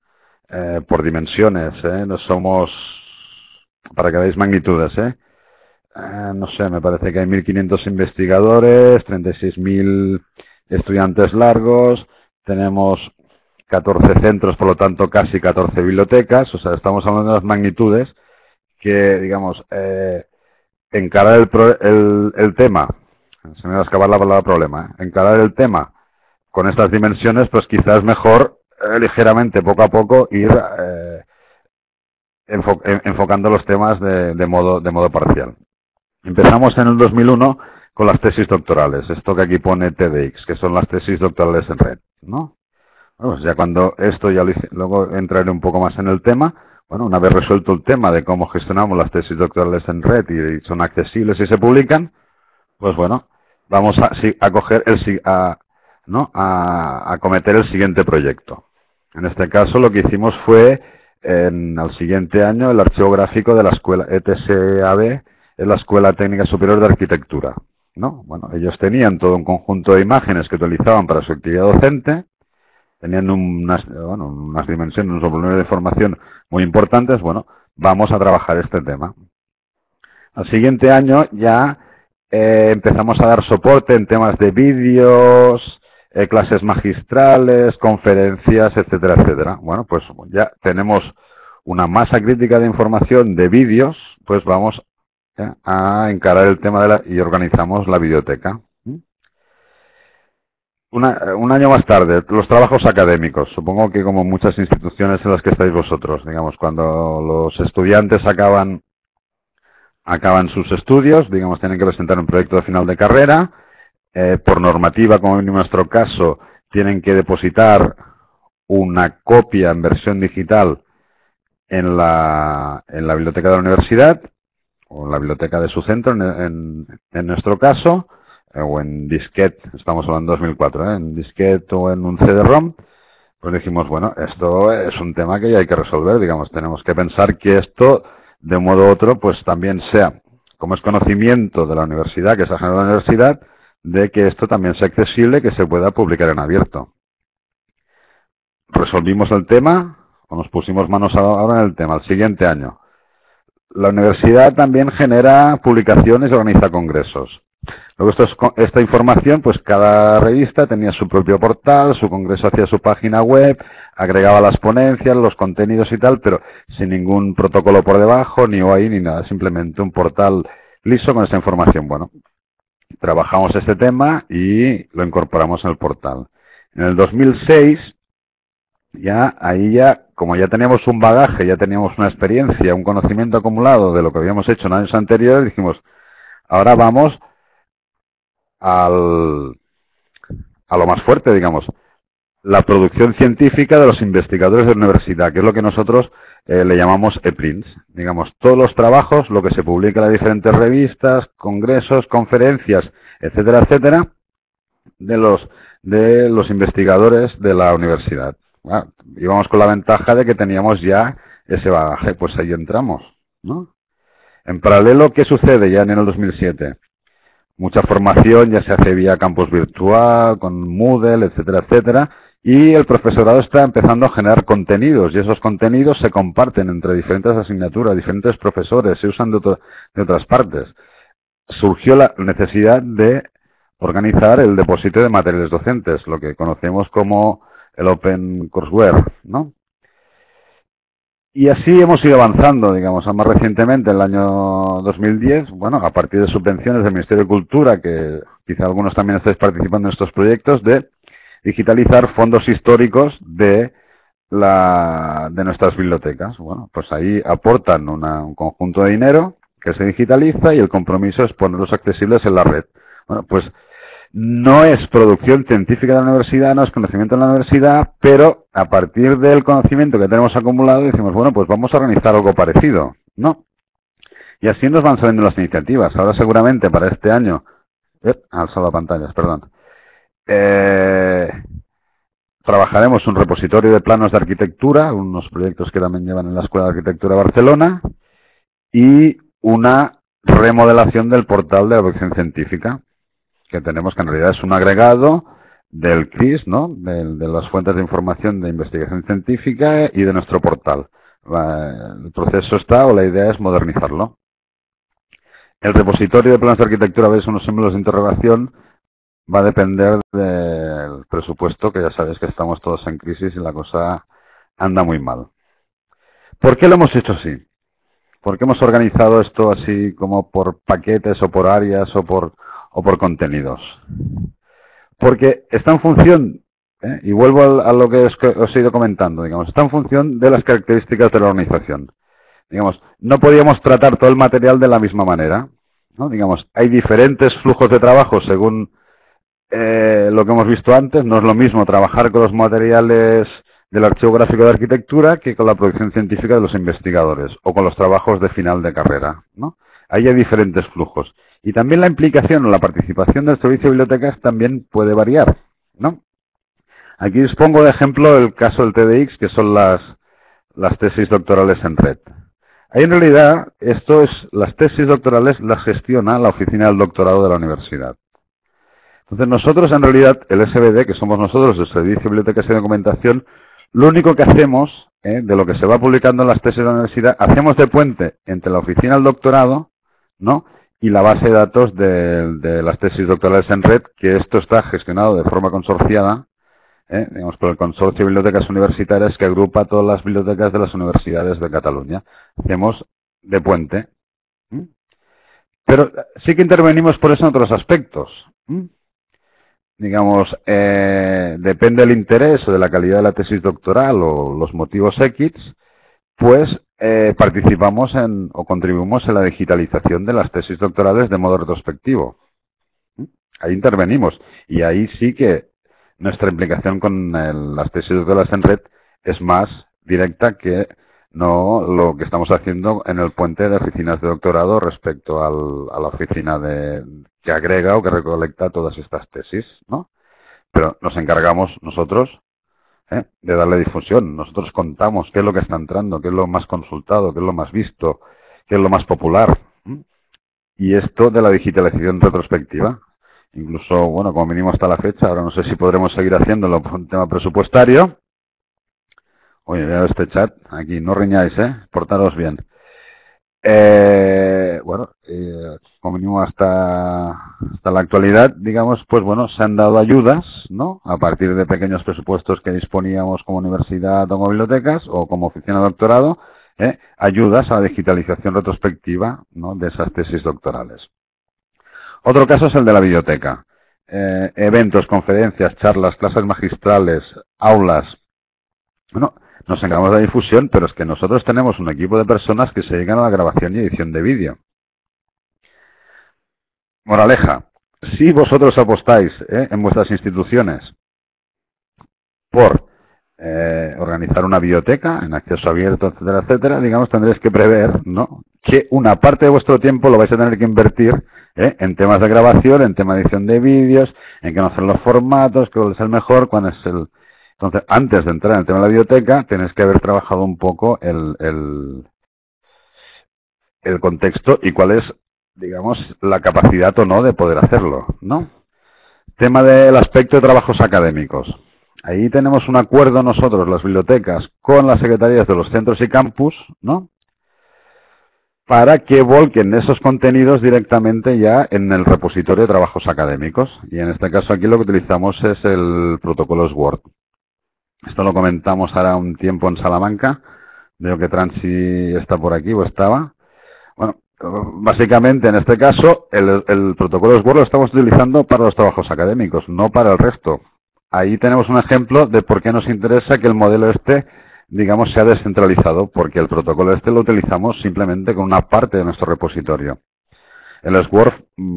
eh, por dimensiones, ¿eh? No somos, para que veáis magnitudes, ¿eh? Eh, no sé, me parece que hay mil quinientos investigadores, treinta y seis mil estudiantes largos, tenemos catorce centros, por lo tanto casi catorce bibliotecas, o sea, estamos hablando de las magnitudes que, digamos, eh, encarar el, pro, el, el tema, se me va a escapar la palabra problema, ¿eh? Encarar el tema con estas dimensiones, pues quizás mejor eh, ligeramente, poco a poco, ir eh, enfo enfocando los temas de, de, modo, de modo parcial. Empezamos en el dos mil uno con las tesis doctorales, esto que aquí pone T D X, que son las tesis doctorales en red, ¿no? Bueno, pues ya cuando esto, ya lo hice, luego entraré un poco más en el tema. Bueno, una vez resuelto el tema de cómo gestionamos las tesis doctorales en red y son accesibles y se publican, pues bueno, vamos a, a coger el, a, ¿no? a, a cometer el siguiente proyecto. En este caso lo que hicimos fue, en el siguiente año, el archivo gráfico de la escuela E T S A B, es la Escuela Técnica Superior de Arquitectura, ¿no? Bueno, ellos tenían todo un conjunto de imágenes que utilizaban para su actividad docente, tenían unas, bueno, unas dimensiones, unos volúmenes de información muy importantes. Bueno, vamos a trabajar este tema. Al siguiente año ya eh, empezamos a dar soporte en temas de vídeos, eh, clases magistrales, conferencias, etcétera, etcétera. Bueno, pues ya tenemos una masa crítica de información de vídeos, pues vamos ya a encarar el tema de la, y organizamos la biblioteca. Una, un año más tarde, los trabajos académicos. Supongo que como muchas instituciones en las que estáis vosotros, digamos, cuando los estudiantes acaban, acaban sus estudios, digamos, tienen que presentar un proyecto de final de carrera, eh, por normativa, como en nuestro caso, tienen que depositar una copia en versión digital en la, en la biblioteca de la universidad, o en la biblioteca de su centro, en, en, en nuestro caso, o en disquete, estamos hablando de dos mil cuatro, ¿eh? En disquete o en un C D ROM, pues dijimos, bueno, esto es un tema que ya hay que resolver, digamos, tenemos que pensar que esto, de un modo u otro, pues también sea, como es conocimiento de la universidad, que se ha generado en la universidad, de que esto también sea accesible, que se pueda publicar en abierto. Resolvimos el tema, o nos pusimos manos ahora en el tema, el siguiente año. La universidad también genera publicaciones y organiza congresos. Luego esto es, esta información, pues cada revista tenía su propio portal, su congreso hacía su página web, agregaba las ponencias, los contenidos y tal, pero sin ningún protocolo por debajo, ni O A I, ni nada, simplemente un portal liso con esta información. Bueno, trabajamos este tema y lo incorporamos en el portal. En el dos mil seis, ya ahí ya, como ya teníamos un bagaje, ya teníamos una experiencia, un conocimiento acumulado de lo que habíamos hecho en años anteriores, dijimos, ahora vamos al, a lo más fuerte, digamos, la producción científica de los investigadores de la universidad, que es lo que nosotros eh, le llamamos e-prints. Digamos, todos los trabajos, lo que se publica en las diferentes revistas, congresos, conferencias, etcétera, etcétera, de los, de los investigadores de la universidad. Bueno, íbamos con la ventaja de que teníamos ya ese bagaje, pues ahí entramos, ¿no? En paralelo, ¿qué sucede ya en el dos mil siete? Mucha formación ya se hace vía campus virtual, con Moodle, etcétera, etcétera, y el profesorado está empezando a generar contenidos, y esos contenidos se comparten entre diferentes asignaturas, diferentes profesores, se usan de, otro, de otras partes. Surgió la necesidad de organizar el depósito de materiales docentes, lo que conocemos como el Open Courseware, ¿no? Y así hemos ido avanzando, digamos, más recientemente, en el año dos mil diez, bueno, a partir de subvenciones del Ministerio de Cultura, que quizá algunos también estáis participando en estos proyectos, de digitalizar fondos históricos de la de nuestras bibliotecas. Bueno, pues ahí aportan una, un conjunto de dinero que se digitaliza y el compromiso es ponerlos accesibles en la red. Bueno, pues no es producción científica de la universidad, no es conocimiento de la universidad, pero a partir del conocimiento que tenemos acumulado decimos, bueno, pues vamos a organizar algo parecido, ¿no? Y así nos van saliendo las iniciativas. Ahora seguramente para este año, eh, alzado la pantalla, perdón, eh, trabajaremos un repositorio de planos de arquitectura, unos proyectos que también llevan en la Escuela de Arquitectura de Barcelona, y una remodelación del portal de la producción científica, que tenemos, que en realidad es un agregado del C R I S, ¿no? De, de las fuentes de información de investigación científica y de nuestro portal. El proceso está, o la idea es modernizarlo. El repositorio de planos de arquitectura, veis unos símbolos de interrogación, va a depender del presupuesto, que ya sabéis que estamos todos en crisis y la cosa anda muy mal. ¿Por qué lo hemos hecho así? ¿Por qué hemos organizado esto así como por paquetes o por áreas o por, o por contenidos? Porque está en función, ¿eh? Y vuelvo a lo que os, os he ido comentando, digamos, está en función de las características de la organización. Digamos, no podíamos tratar todo el material de la misma manera, ¿no? Digamos, hay diferentes flujos de trabajo según eh, lo que hemos visto antes. No es lo mismo trabajar con los materiales del archivo gráfico de arquitectura que con la producción científica de los investigadores o con los trabajos de final de carrera, ¿no? Ahí hay diferentes flujos. Y también la implicación o la participación del servicio de bibliotecas también puede variar, ¿no? Aquí os pongo de ejemplo el caso del T D X, que son las, las tesis doctorales en red. Ahí en realidad, esto es, las tesis doctorales las gestiona la oficina del doctorado de la universidad. Entonces nosotros en realidad, el S B D, que somos nosotros, el Servicio de Bibliotecas y Documentación, lo único que hacemos, eh, de lo que se va publicando en las tesis de la universidad, hacemos de puente entre la oficina del doctorado, ¿no?, y la base de datos de, de las tesis doctorales en red, que esto está gestionado de forma consorciada, eh, digamos, por el Consorcio de Bibliotecas Universitarias, que agrupa todas las bibliotecas de las universidades de Cataluña. Hacemos de puente. ¿Mm? Pero sí que intervenimos por eso en otros aspectos. ¿Mm? Digamos, eh, depende del interés o de la calidad de la tesis doctoral o los motivos X, pues eh, participamos en o contribuimos en la digitalización de las tesis doctorales de modo retrospectivo. ¿Mm? Ahí intervenimos y ahí sí que nuestra implicación con el, las tesis doctorales en red es más directa que no lo que estamos haciendo en el puente de oficinas de doctorado respecto al, a la oficina de, que agrega o que recolecta todas estas tesis, ¿no? Pero nos encargamos nosotros ¿eh? de darle difusión. Nosotros contamos qué es lo que está entrando, qué es lo más consultado, qué es lo más visto, qué es lo más popular. ¿Mm? Y esto de la digitalización retrospectiva. Incluso, bueno, como mínimo hasta la fecha, ahora no sé si podremos seguir haciéndolo por un tema presupuestario. Oye, veo este chat, aquí, no riñáis, ¿eh? Portaros bien. Eh, bueno, eh, como mínimo hasta, hasta la actualidad, digamos, pues bueno, se han dado ayudas, ¿no? A partir de pequeños presupuestos que disponíamos como universidad o como bibliotecas o como oficina de doctorado, ¿eh? Ayudas a la digitalización retrospectiva, ¿no?, de esas tesis doctorales. Otro caso es el de la biblioteca. Eh, eventos, conferencias, charlas, clases magistrales, aulas. Bueno, nos encargamos de la difusión, pero es que nosotros tenemos un equipo de personas que se dedican a la grabación y edición de vídeo. Moraleja, si vosotros apostáis ¿eh? en vuestras instituciones por eh, organizar una biblioteca en acceso abierto, etcétera, etcétera, digamos, tendréis que prever, ¿no?, que una parte de vuestro tiempo lo vais a tener que invertir ¿eh? en temas de grabación, en tema de edición de vídeos, en conocer los formatos, cuál es el mejor, cuál es el... Entonces, antes de entrar en el tema de la biblioteca, tenéis que haber trabajado un poco el, el, el contexto y cuál es, digamos, la capacidad o no de poder hacerlo, ¿no? Tema del aspecto de trabajos académicos. Ahí tenemos un acuerdo nosotros, las bibliotecas, con las secretarías de los centros y campus, ¿no?, para que volquen esos contenidos directamente ya en el repositorio de trabajos académicos. Y en este caso aquí lo que utilizamos es el protocolo Word. Esto lo comentamos ahora un tiempo en Salamanca. Veo que Transi está por aquí o estaba. Bueno, básicamente en este caso el, el protocolo Word lo estamos utilizando para los trabajos académicos, no para el resto. Ahí tenemos un ejemplo de por qué nos interesa que el modelo este, digamos, sea descentralizado, porque el protocolo este lo utilizamos simplemente con una parte de nuestro repositorio. El Sword,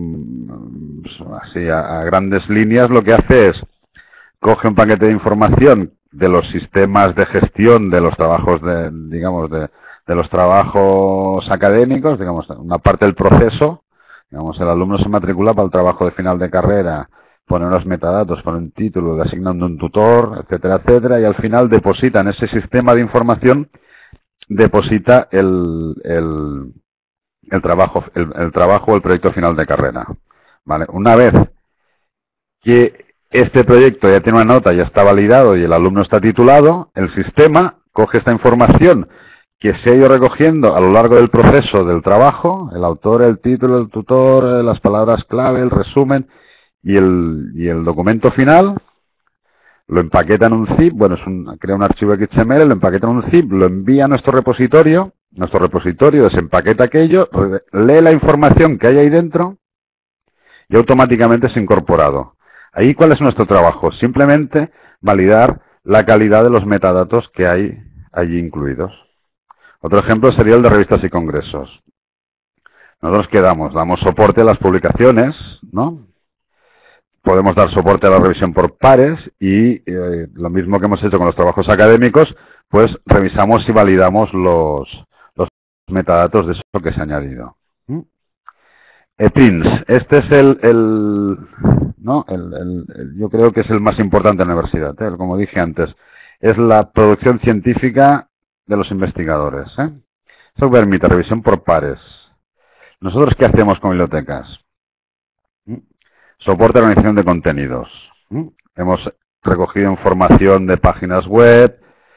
así a, a grandes líneas, lo que hace es coge un paquete de información de los sistemas de gestión de los trabajos, de, digamos, de, de los trabajos académicos, digamos, una parte del proceso. Digamos, el alumno se matricula para el trabajo de final de carrera, pone unos metadatos, pone un título, le asignan un tutor, etcétera, etcétera, y al final deposita en ese sistema de información, deposita el, el, el trabajo, el, el trabajo o el proyecto final de carrera. ¿Vale? Una vez que este proyecto ya tiene una nota, ya está validado y el alumno está titulado, el sistema coge esta información que se ha ido recogiendo a lo largo del proceso del trabajo, el autor, el título, el tutor, las palabras clave, el resumen y el, y el documento final, lo empaqueta en un zip, bueno, es un, crea un archivo X M L, lo empaqueta en un zip, lo envía a nuestro repositorio, nuestro repositorio desempaqueta aquello, lee la información que hay ahí dentro y automáticamente es incorporado. Ahí, ¿cuál es nuestro trabajo? Simplemente validar la calidad de los metadatos que hay allí incluidos. Otro ejemplo sería el de revistas y congresos. Nosotros ¿qué damos? Damos soporte a las publicaciones, ¿no? Podemos dar soporte a la revisión por pares y eh, lo mismo que hemos hecho con los trabajos académicos, pues revisamos y validamos los, los metadatos de eso que se ha añadido. ¿Mm? E P R I N S, este es el, el, ¿no? el, el, el, yo creo que es el más importante en la universidad, ¿eh? Como dije antes, es la producción científica de los investigadores. ¿eh? Eso permite revisión por pares. ¿Nosotros qué hacemos con bibliotecas? ¿Mm? Soporte a organización de contenidos. ¿Mm? Hemos recogido información de páginas web.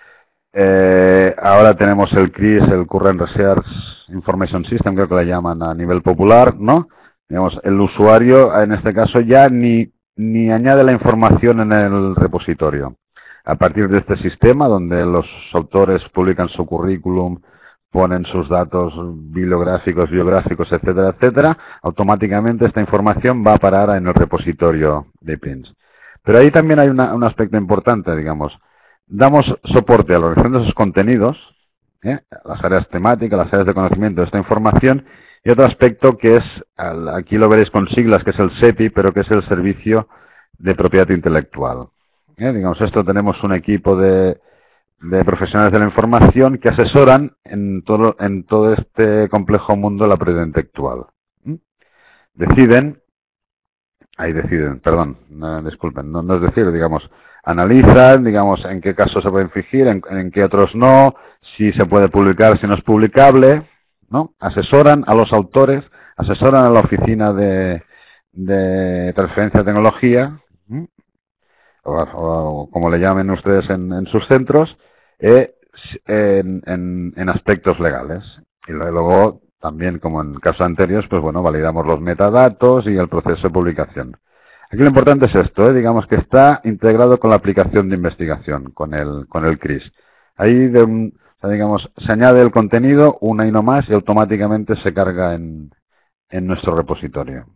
Eh, ahora tenemos el C R I S, el Current Research Information System, creo que le llaman a nivel popular, ¿no? Digamos, el usuario, en este caso, ya ni, ni añade la información en el repositorio. A partir de este sistema, donde los autores publican su currículum, ponen sus datos bibliográficos, biográficos, etcétera, etcétera, automáticamente esta información va a parar en el repositorio de P R I N S. Pero ahí también hay una, un aspecto importante, digamos. Damos soporte a la organización de esos contenidos, ¿eh? las áreas temáticas, las áreas de conocimiento de esta información, y otro aspecto que es, aquí lo veréis con siglas, que es el S E P I, pero que es el Servicio de Propiedad Intelectual. ¿Eh? Digamos, esto tenemos un equipo de, de profesionales de la información que asesoran en todo, en todo este complejo mundo de la propiedad intelectual. ¿Mm? Deciden, ahí deciden, perdón, no, disculpen, no, no es decir, digamos, analizan, digamos, en qué casos se puede infringir, en, en qué otros no, si se puede publicar, si no es publicable, ¿no? Asesoran a los autores, asesoran a la oficina de, de transferencia de tecnología, ¿sí? o, o, o como le llamen ustedes en, en sus centros, eh, en, en, en aspectos legales. Y luego, también, como en casos anteriores, pues bueno, validamos los metadatos y el proceso de publicación. Aquí lo importante es esto, ¿eh? digamos que está integrado con la aplicación de investigación, con el, con el C R I S. Ahí, de un, o sea, digamos, se añade el contenido, una y no más, y automáticamente se carga en, en nuestro repositorio.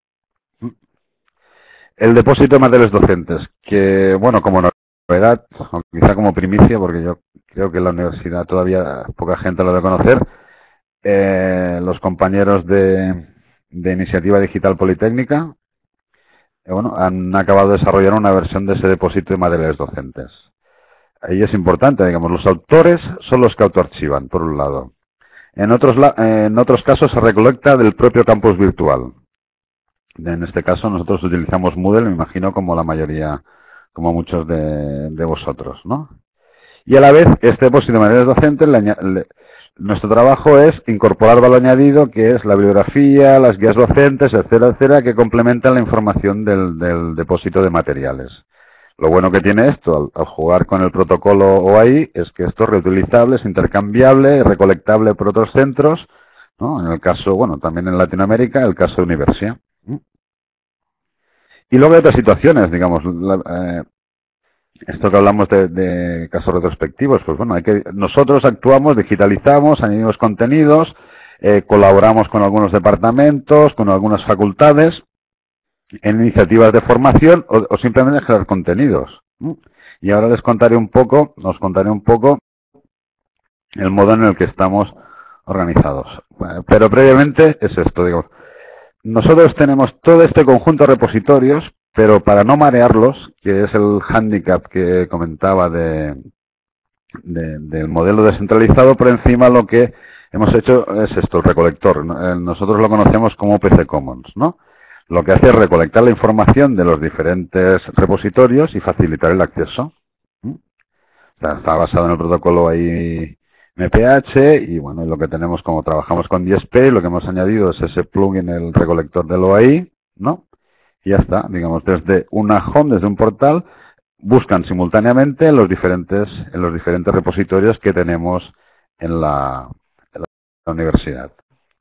El depósito de materiales docentes, que, bueno, como novedad, quizá como primicia, porque yo creo que en la universidad todavía poca gente lo debe conocer, eh, los compañeros de, de Iniciativa Digital Politécnica, eh, bueno, han acabado de desarrollar una versión de ese depósito de materiales docentes. Ahí es importante, digamos, los autores son los que autoarchivan, por un lado. En otros, en otros casos se recolecta del propio campus virtual. En este caso nosotros utilizamos Moodle, me imagino, como la mayoría, como muchos de, de vosotros, ¿no? Y a la vez, este depósito de materiales docentes, le, le, nuestro trabajo es incorporar valor añadido, que es la bibliografía, las guías docentes, etcétera, etcétera, que complementan la información del, del depósito de materiales. Lo bueno que tiene esto, al, al jugar con el protocolo O A I, es que esto es reutilizable, es intercambiable, recolectable por otros centros, ¿no? En el caso, bueno, también en Latinoamérica, el caso de Universia. Y luego hay otras situaciones, digamos, la, eh, esto que hablamos de, de casos retrospectivos, pues bueno, hay que, nosotros actuamos, digitalizamos, añadimos contenidos, eh, colaboramos con algunos departamentos, con algunas facultades, en iniciativas de formación o, o simplemente generar contenidos. Y ahora les contaré un poco, os contaré un poco el modo en el que estamos organizados. Bueno, pero previamente es esto, digo, nosotros tenemos todo este conjunto de repositorios, pero para no marearlos, que es el hándicap que comentaba de, de, del modelo descentralizado, por encima lo que hemos hecho es esto, el recolector. Nosotros lo conocemos como P C Commons, ¿no? Lo que hace es recolectar la información de los diferentes repositorios y facilitar el acceso. O sea, está basado en el protocolo ahí M P H y bueno, lo que tenemos como trabajamos con D S P, lo que hemos añadido es ese plugin, el recolector del O A I, ¿no? y ya está. Digamos, desde una home, desde un portal, buscan simultáneamente en los diferentes, en los diferentes repositorios que tenemos en la, en la universidad.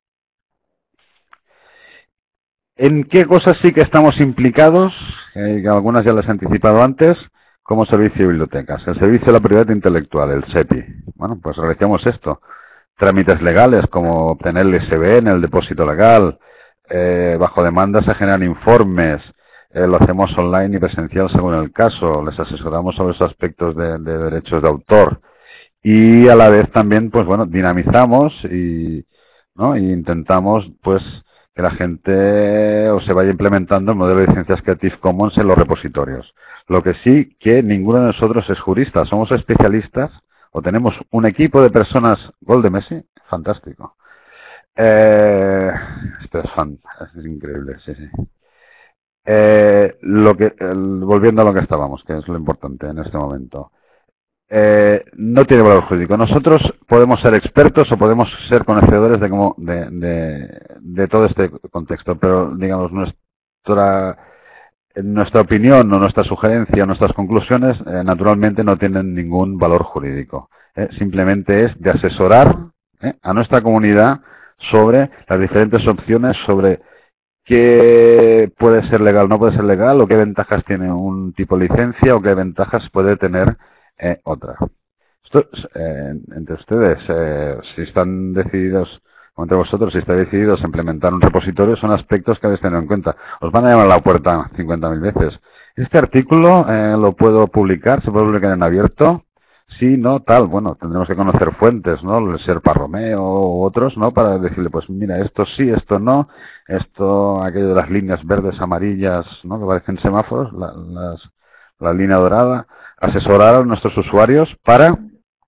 ¿En qué cosas sí que estamos implicados? Eh, algunas ya las he anticipado antes, como servicio de bibliotecas. El servicio de la propiedad intelectual, el S E P I. Bueno, pues realizamos esto. Trámites legales, como obtener el I S B N, el depósito legal. Eh, bajo demanda se generan informes. Eh, lo hacemos online y presencial según el caso. Les asesoramos sobre los aspectos de, de derechos de autor. Y a la vez también, pues bueno, dinamizamos y, ¿no? y intentamos, pues, que la gente o se vaya implementando el modelo de licencias Creative Commons en los repositorios. Lo que sí que ninguno de nosotros es jurista, somos especialistas o tenemos un equipo de personas. Gol de Messi, fantástico. Eh, esto es, fan, es increíble, sí, sí. Eh, lo que, el, volviendo a lo que estábamos, que es lo importante en este momento. Eh, no tiene valor jurídico. Nosotros podemos ser expertos o podemos ser conocedores de, cómo, de, de, de todo este contexto, pero digamos nuestra nuestra opinión o nuestra sugerencia o nuestras conclusiones eh, naturalmente no tienen ningún valor jurídico. Eh, simplemente es de asesorar eh, a nuestra comunidad sobre las diferentes opciones, sobre qué puede ser legal, no puede ser legal, o qué ventajas tiene un tipo de licencia o qué ventajas puede tener Eh, otra. Esto, eh, entre ustedes, eh, si están decididos, o entre vosotros, si estáis decididos a implementar un repositorio, son aspectos que habéis tenido en cuenta. Os van a llamar a la puerta cincuenta mil veces. Este artículo eh, lo puedo publicar, se puede publicar en abierto. Sí, no, tal. Bueno, tendremos que conocer fuentes, ¿no? El Sherpa Romeo u otros, ¿no? Para decirle, pues mira, esto sí, esto no, esto, aquello de las líneas verdes, amarillas, ¿no? Que parecen semáforos, la, las, la línea dorada. Asesorar a nuestros usuarios para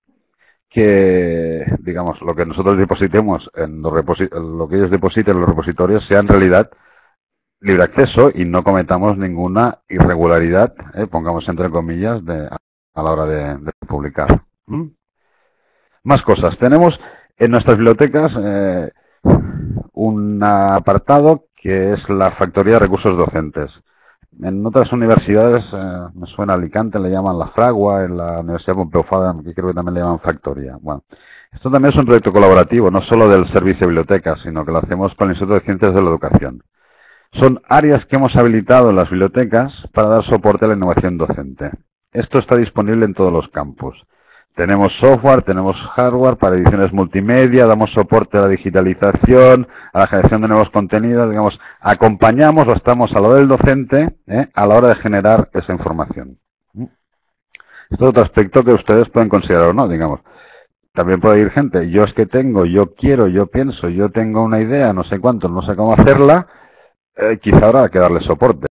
que, digamos, lo que nosotros depositemos en los lo que ellos depositen en los repositorios sea en realidad libre acceso y no cometamos ninguna irregularidad, eh, pongamos entre comillas, de, a la hora de, de publicar. ¿Mm? Más cosas. Tenemos en nuestras bibliotecas eh, un apartado que es la factoría de recursos docentes. En otras universidades, eh, me suena Alicante, le llaman la Fragua, en la Universidad Pompeu Fabra, que creo que también le llaman Factoría. Bueno, esto también es un proyecto colaborativo, no solo del servicio de bibliotecas, sino que lo hacemos con el Instituto de Ciencias de la Educación. Son áreas que hemos habilitado en las bibliotecas para dar soporte a la innovación docente. Esto está disponible en todos los campus. Tenemos software, tenemos hardware para ediciones multimedia, damos soporte a la digitalización, a la generación de nuevos contenidos, digamos, acompañamos o estamos a lo del docente ¿eh? a la hora de generar esa información. Esto es otro aspecto que ustedes pueden considerar o no, digamos. También puede ir gente, yo es que tengo, yo quiero, yo pienso, yo tengo una idea, no sé cuánto, no sé cómo hacerla, eh, quizá habrá que darle soporte.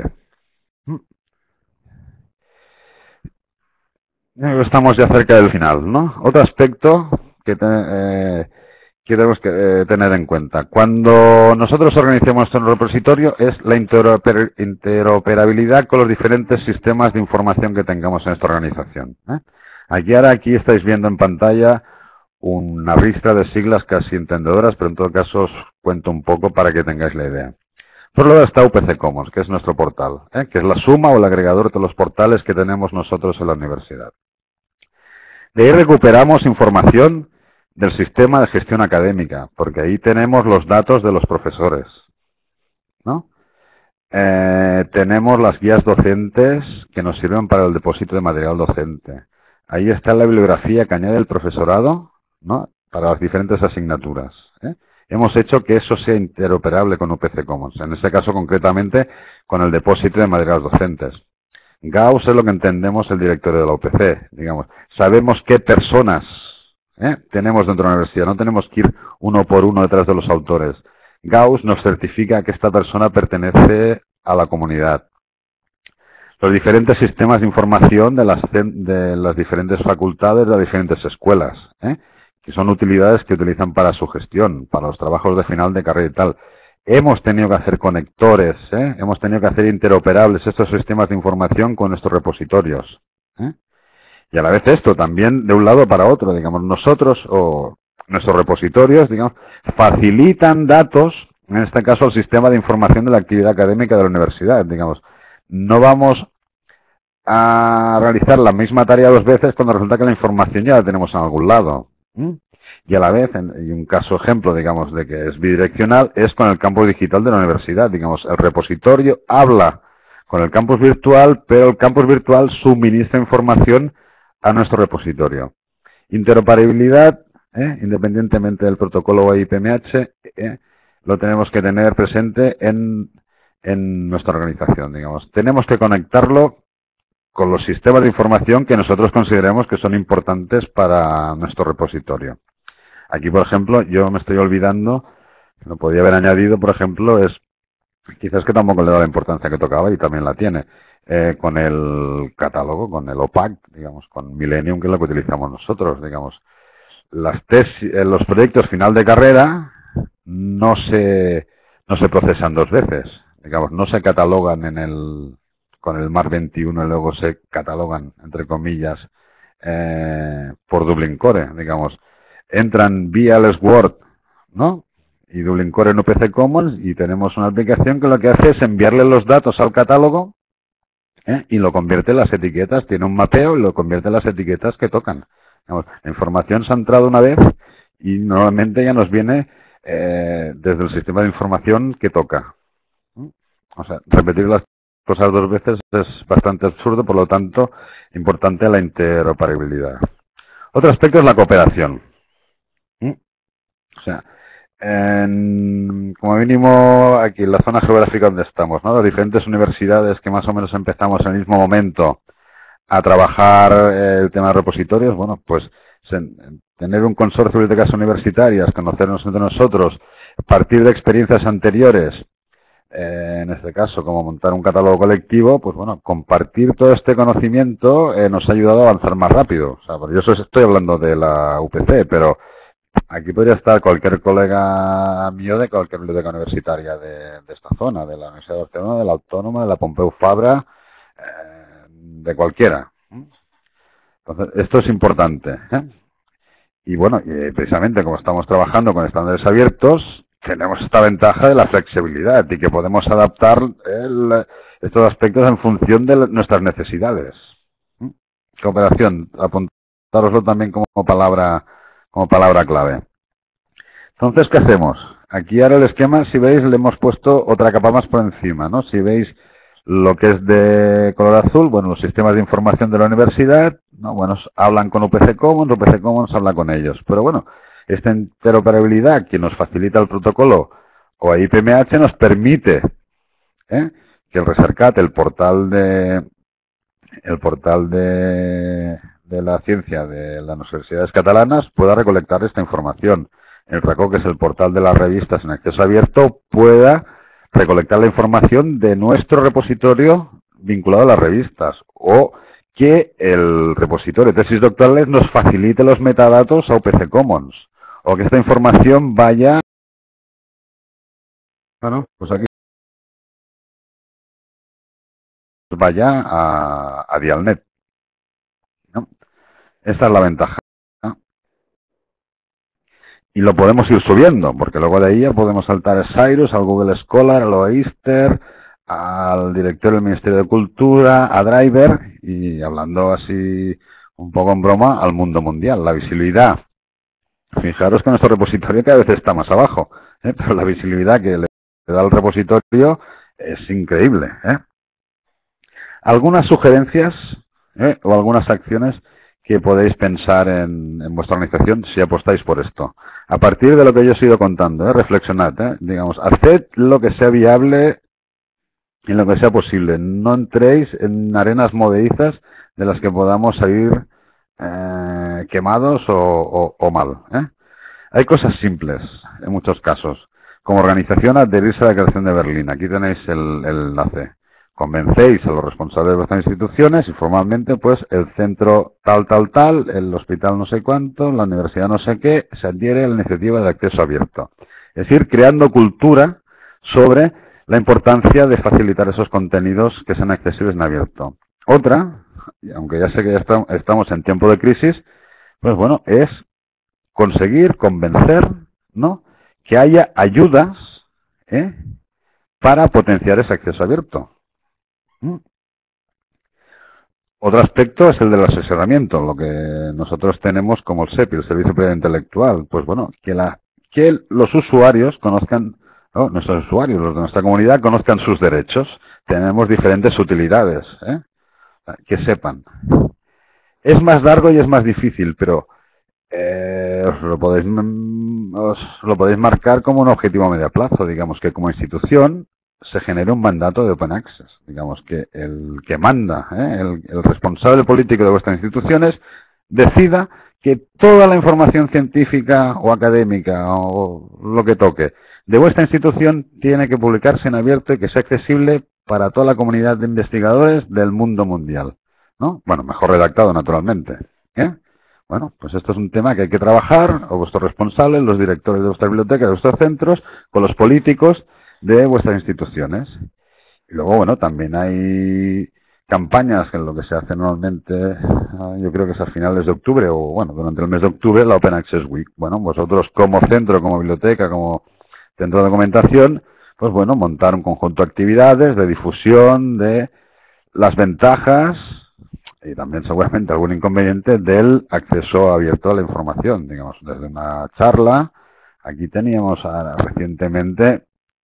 Estamos ya cerca del final, ¿no? Otro aspecto que, te, eh, que tenemos que eh, tener en cuenta. Cuando nosotros organizamos nuestro repositorio es la interoper interoperabilidad con los diferentes sistemas de información que tengamos en esta organización. ¿eh? Aquí ahora, aquí estáis viendo en pantalla una ristra de siglas casi entendedoras, pero en todo caso os cuento un poco para que tengáis la idea. Por un lado está U P C Commons, que es nuestro portal, ¿eh? que es la suma o el agregador de todos los portales que tenemos nosotros en la universidad. De ahí recuperamos información del sistema de gestión académica, porque ahí tenemos los datos de los profesores, ¿no? Eh, tenemos las guías docentes que nos sirven para el depósito de material docente. Ahí está la bibliografía que añade el profesorado, ¿no? Para las diferentes asignaturas. ¿eh? Hemos hecho que eso sea interoperable con U P C Commons, en este caso concretamente con el depósito de materiales docentes. Gauss es lo que entendemos el directorio de la U P C, digamos. Sabemos qué personas ¿eh? tenemos dentro de la universidad, no tenemos que ir uno por uno detrás de los autores. Gauss nos certifica que esta persona pertenece a la comunidad. Los diferentes sistemas de información de las, de las diferentes facultades, de las diferentes escuelas, ¿eh? que son utilidades que utilizan para su gestión, para los trabajos de final de carrera y tal. Hemos tenido que hacer conectores, ¿eh? hemos tenido que hacer interoperables estos sistemas de información con nuestros repositorios. ¿eh? Y a la vez esto también de un lado para otro, digamos, nosotros o nuestros repositorios, digamos, facilitan datos en este caso al sistema de información de la actividad académica de la universidad, digamos. No vamos a realizar la misma tarea dos veces cuando resulta que la información ya la tenemos en algún lado. ¿Mm? Y a la vez, en, y un caso ejemplo, digamos, de que es bidireccional, es con el campus digital de la universidad. Digamos, el repositorio habla con el campus virtual, pero el campus virtual suministra información a nuestro repositorio. Interoperabilidad, ¿eh? independientemente del protocolo O I P M H, ¿eh? lo tenemos que tener presente en, en nuestra organización, digamos. Tenemos que conectarlo con los sistemas de información que nosotros consideremos que son importantes para nuestro repositorio. Aquí, por ejemplo, yo me estoy olvidando, lo podía haber añadido, por ejemplo, es, quizás que tampoco le da la importancia que tocaba y también la tiene, eh, con el catálogo, con el O P A C, digamos, con Millennium, que es lo que utilizamos nosotros, digamos. Las tesis, eh, los proyectos final de carrera no se, no se procesan dos veces, digamos, no se catalogan en el, con el MAR veintiuno y luego se catalogan, entre comillas, eh, por Dublin Core, digamos. Entran vía el Word, ¿no? Y Dublin Core en U P C Commons y tenemos una aplicación que lo que hace es enviarle los datos al catálogo, ¿eh? Y lo convierte en las etiquetas, tiene un mapeo y lo convierte en las etiquetas que tocan. Digamos, la información se ha entrado una vez y normalmente ya nos viene eh, desde el sistema de información que toca. ¿Mm? O sea, repetir las cosas dos veces es bastante absurdo, por lo tanto, importante la interoperabilidad. Otro aspecto es la cooperación. ¿Mm? O sea, en, como mínimo aquí en la zona geográfica donde estamos, ¿no? Las diferentes universidades que más o menos empezamos en el mismo momento a trabajar el tema de repositorios, bueno, pues tener un consorcio de bibliotecas universitarias, conocernos entre nosotros, partir de experiencias anteriores, eh, en este caso como montar un catálogo colectivo, pues bueno, compartir todo este conocimiento eh, nos ha ayudado a avanzar más rápido. O sea, yo estoy hablando de la U P C, pero aquí podría estar cualquier colega mío de cualquier biblioteca universitaria de, de esta zona, de la Universidad de Barcelona, de la Autónoma, de la Pompeu Fabra, eh, de cualquiera. Entonces, esto es importante, ¿eh? Y bueno, y precisamente como estamos trabajando con estándares abiertos, tenemos esta ventaja de la flexibilidad y que podemos adaptar el, estos aspectos en función de nuestras necesidades. ¿Mm? Cooperación, apuntároslo también como palabra como palabra clave. Entonces, ¿qué hacemos? Aquí ahora el esquema, si veis, le hemos puesto otra capa más por encima, ¿no? Si veis lo que es de color azul, bueno, los sistemas de información de la universidad, ¿no? Bueno, hablan con U P C Commons, U P C Commons habla con ellos. Pero bueno, esta interoperabilidad que nos facilita el protocolo O I P M H nos permite ¿eh? que el ResearchCat, el portal de el portal de, de la ciencia de las universidades catalanas, pueda recolectar esta información. El RACO, que es el portal de las revistas en acceso abierto, pueda recolectar la información de nuestro repositorio vinculado a las revistas, o que el repositorio de tesis doctorales nos facilite los metadatos a U P C Commons, o que esta información vaya, bueno, pues aquí vaya a, a Dialnet, ¿no? Esta es la ventaja, ¿no? Y lo podemos ir subiendo, porque luego de ahí ya podemos saltar a Cyrus, al Google Scholar, al Oyster, al director del Ministerio de Cultura, a Driver, y hablando así un poco en broma, al mundo mundial. La visibilidad. Fijaros que nuestro repositorio cada vez está más abajo, ¿eh? Pero la visibilidad que le da el repositorio es increíble, ¿eh? Algunas sugerencias ¿eh? o algunas acciones que podéis pensar en, en vuestra organización si apostáis por esto. A partir de lo que yo os he ido contando, ¿eh? reflexionad, ¿eh? digamos, haced lo que sea viable y lo que sea posible. No entréis en arenas movedizas de las que podamos salir eh, quemados o, o, o mal. ¿eh? Hay cosas simples, en muchos casos. Como organización, adherirse a la Declaración de Berlín. Aquí tenéis el, el enlace. Convencéis a los responsables de vuestras instituciones y formalmente, pues, el centro tal, tal, tal, el hospital no sé cuánto, la universidad no sé qué, se adhiere a la iniciativa de acceso abierto. Es decir, creando cultura sobre la importancia de facilitar esos contenidos que sean accesibles en abierto. Otra, y aunque ya sé que ya estamos en tiempo de crisis, pues bueno, es conseguir convencer, ¿no?, que haya ayudas ¿eh? para potenciar ese acceso abierto. ¿Mm? Otro aspecto es el del asesoramiento, lo que nosotros tenemos como el S E P I, el Servicio de Propiedad Intelectual. Pues bueno, que, la, que los usuarios conozcan, ¿no? nuestros usuarios, los de nuestra comunidad, conozcan sus derechos. Tenemos diferentes utilidades, ¿eh? que sepan. Es más largo y es más difícil, pero eh, os, lo podéis, os lo podéis marcar como un objetivo a medio plazo. Digamos que como institución se genere un mandato de Open Access. Digamos que el que manda, ¿eh? el, el responsable político de vuestras instituciones, decida que toda la información científica o académica o lo que toque de vuestra institución tiene que publicarse en abierto y que sea accesible para toda la comunidad de investigadores del mundo mundial, ¿no? Bueno, mejor redactado, naturalmente, ¿eh? Bueno, pues esto es un tema que hay que trabajar, o vuestros responsables, los directores de vuestra biblioteca, de vuestros centros, con los políticos de vuestras instituciones. Y luego, bueno, también hay campañas, que es lo que se hace normalmente, yo creo que es a finales de octubre, o bueno, durante el mes de octubre, la Open Access Week. Bueno, vosotros como centro, como biblioteca, como centro de documentación, pues bueno, montar un conjunto de actividades de difusión de las ventajas y también seguramente algún inconveniente del acceso abierto a la información, digamos, desde una charla. Aquí teníamos a, recientemente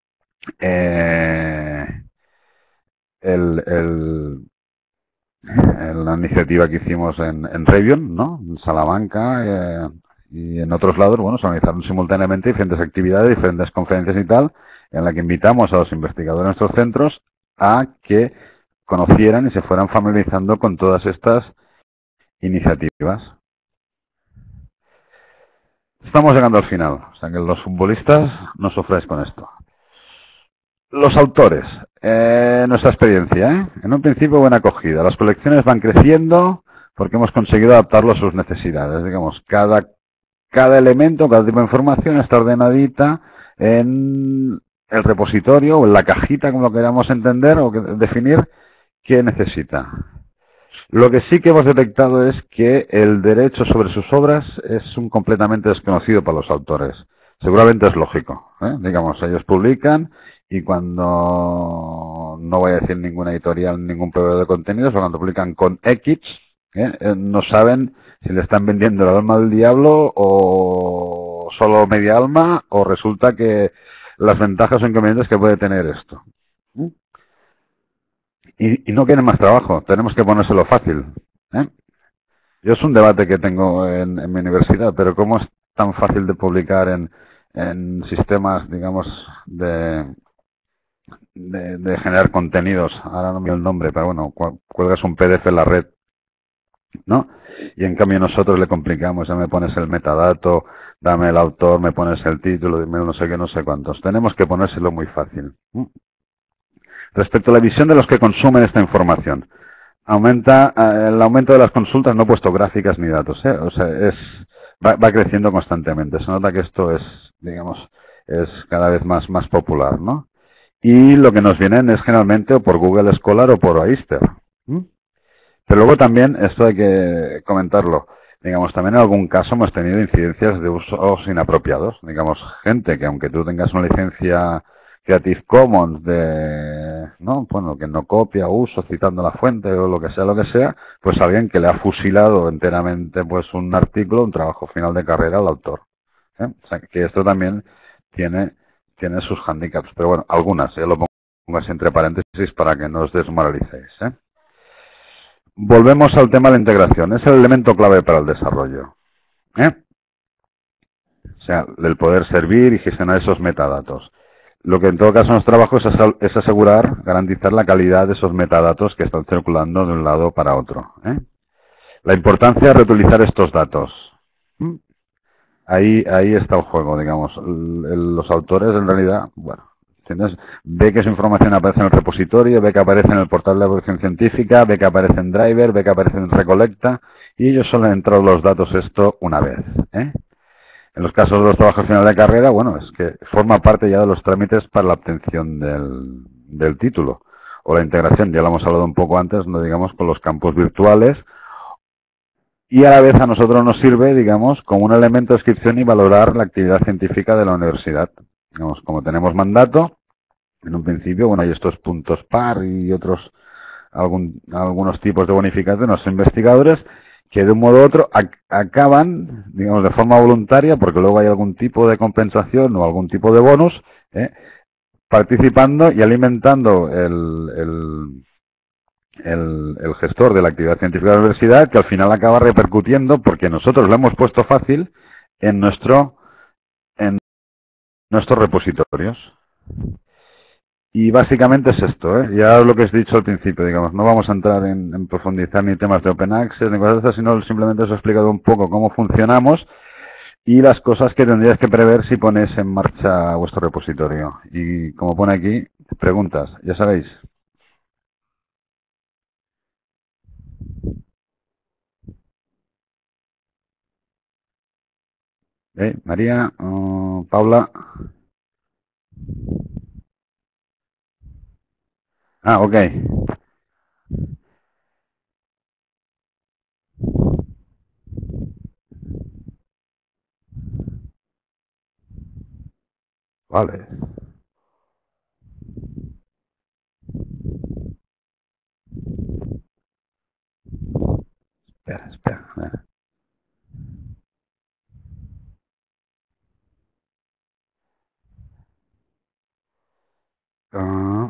eh, el, el, el, la iniciativa que hicimos en, en Revion, ¿no? En Salamanca eh, y en otros lados. Bueno, se organizaron simultáneamente diferentes actividades, diferentes conferencias y tal, en la que invitamos a los investigadores de nuestros centros a que conocieran y se fueran familiarizando con todas estas iniciativas. Estamos llegando al final, o sea que los futbolistas nos sufráis con esto. Los autores, eh, nuestra experiencia, ¿eh? En un principio buena acogida. Las colecciones van creciendo porque hemos conseguido adaptarlo a sus necesidades. Digamos, cada, cada elemento, cada tipo de información está ordenadita en el repositorio o en la cajita, como lo queramos entender o definir, que necesita. Lo que sí que hemos detectado es que el derecho sobre sus obras es un completamente desconocido para los autores. Seguramente es lógico, ¿eh? Digamos, ellos publican y cuando, no voy a decir ninguna editorial, ningún proveedor de contenidos, cuando publican con X, ¿eh? no saben si le están vendiendo el alma del diablo o solo media alma, o resulta que las ventajas o inconvenientes que puede tener esto. ¿Mm? Y, y no quieren más trabajo, tenemos que ponérselo fácil, ¿eh? Yo es un debate que tengo en, en mi universidad, pero ¿cómo es tan fácil de publicar en, en sistemas, digamos, de, de, de generar contenidos? Ahora no me dio el nombre, pero bueno, cuelgas un P D F en la red, ¿no? Y en cambio nosotros le complicamos, ya me pones el metadato, dame el autor, me pones el título, dime no sé qué, no sé cuántos. Tenemos que ponérselo muy fácil. Respecto a la visión de los que consumen esta información, aumenta eh, el aumento de las consultas, no he puesto gráficas ni datos, ¿eh? O sea, es va, va creciendo constantemente. Se nota que esto es, digamos, es cada vez más, más popular, ¿no? Y lo que nos vienen es generalmente o por Google Scholar o por Aister. ¿Mm? Pero luego también, esto hay que comentarlo, digamos, también en algún caso hemos tenido incidencias de usos inapropiados. Digamos, gente que aunque tú tengas una licencia Creative Commons de, ¿no? Bueno, que no copia, uso, citando la fuente o lo que sea, lo que sea, pues alguien que le ha fusilado enteramente pues un artículo, un trabajo final de carrera al autor, ¿eh? O sea, que esto también tiene, tiene sus handicaps, pero bueno, algunas, yo lo pongo así entre paréntesis para que no os desmoralicéis, ¿eh? Volvemos al tema de la integración, es el elemento clave para el desarrollo, ¿eh? O sea, el poder servir y gestionar esos metadatos. Lo que en todo caso nuestro trabajo es asegurar, garantizar la calidad de esos metadatos que están circulando de un lado para otro, ¿eh? La importancia de reutilizar estos datos. ¿Mm? Ahí, ahí está el juego, digamos. El, el, los autores en realidad, bueno, ¿entiendes? Ve que su información aparece en el repositorio, ve que aparece en el portal de evolución científica, ve que aparece en Driver, ve que aparece en Recolecta, y ellos solo han entrado los datos esto una vez, ¿eh? En los casos de los trabajos final de carrera, bueno, es que forma parte ya de los trámites para la obtención del, del título. O la integración, ya lo hemos hablado un poco antes, no digamos, con los campus virtuales. Y a la vez a nosotros nos sirve, digamos, como un elemento de inscripción y valorar la actividad científica de la universidad. digamos, como tenemos mandato, en un principio, bueno, hay estos puntos par y otros, algún, algunos tipos de bonificación, los investigadores, que de un modo u otro ac acaban, digamos, de forma voluntaria, porque luego hay algún tipo de compensación o algún tipo de bonus, ¿eh? participando y alimentando el, el, el, el gestor de la actividad científica de la universidad, que al final acaba repercutiendo, porque nosotros lo hemos puesto fácil en nuestro en nuestros repositorios. Y básicamente es esto, ¿eh? Ya lo que os he dicho al principio, digamos, no vamos a entrar en, en profundizar ni temas de Open Access ni cosas así, sino simplemente os he explicado un poco cómo funcionamos y las cosas que tendríais que prever si ponéis en marcha vuestro repositorio. Y como pone aquí, preguntas, ya sabéis. ¿Eh? María, uh, Paula. Ah, ok. Vale. Espera, espera. Uh,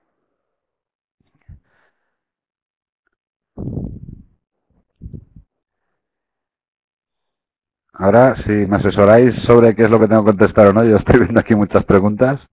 ahora, si me asesoráis sobre qué es lo que tengo que contestar o no, yo estoy viendo aquí muchas preguntas.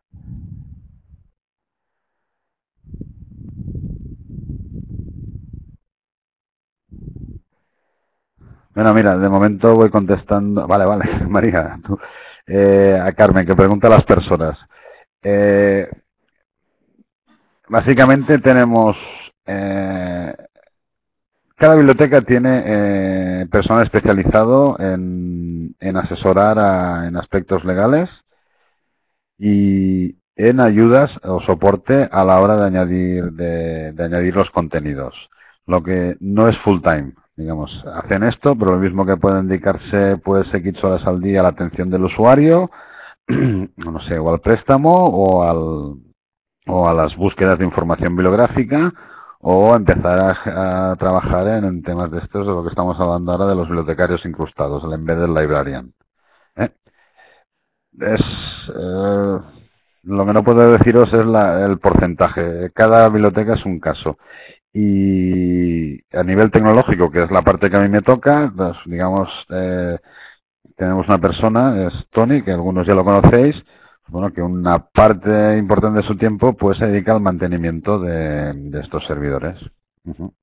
Bueno, mira, de momento voy contestando. Vale, vale, María. Tú, eh, a Carmen, que pregunta a las personas. Eh, básicamente tenemos... Eh, cada biblioteca tiene eh, personal especializado en, en asesorar a, en aspectos legales y en ayudas o soporte a la hora de añadir, de, de añadir los contenidos. Lo que no es full time. Digamos, hacen esto, pero lo mismo que pueden dedicarse pues X horas al día a la atención del usuario, no sé, o al préstamo o, al, o a las búsquedas de información bibliográfica o empezar a, a trabajar en, en temas de estos, de lo que estamos hablando ahora de los bibliotecarios incrustados, el embedded librarian. ¿Eh? Es, eh, lo que no puedo deciros es la, el porcentaje. Cada biblioteca es un caso. Y a nivel tecnológico, que es la parte que a mí me toca, pues, digamos, eh, tenemos una persona, es Tony, que algunos ya lo conocéis, bueno, que una parte importante de su tiempo pues se dedica al mantenimiento de, de estos servidores. Uh-huh.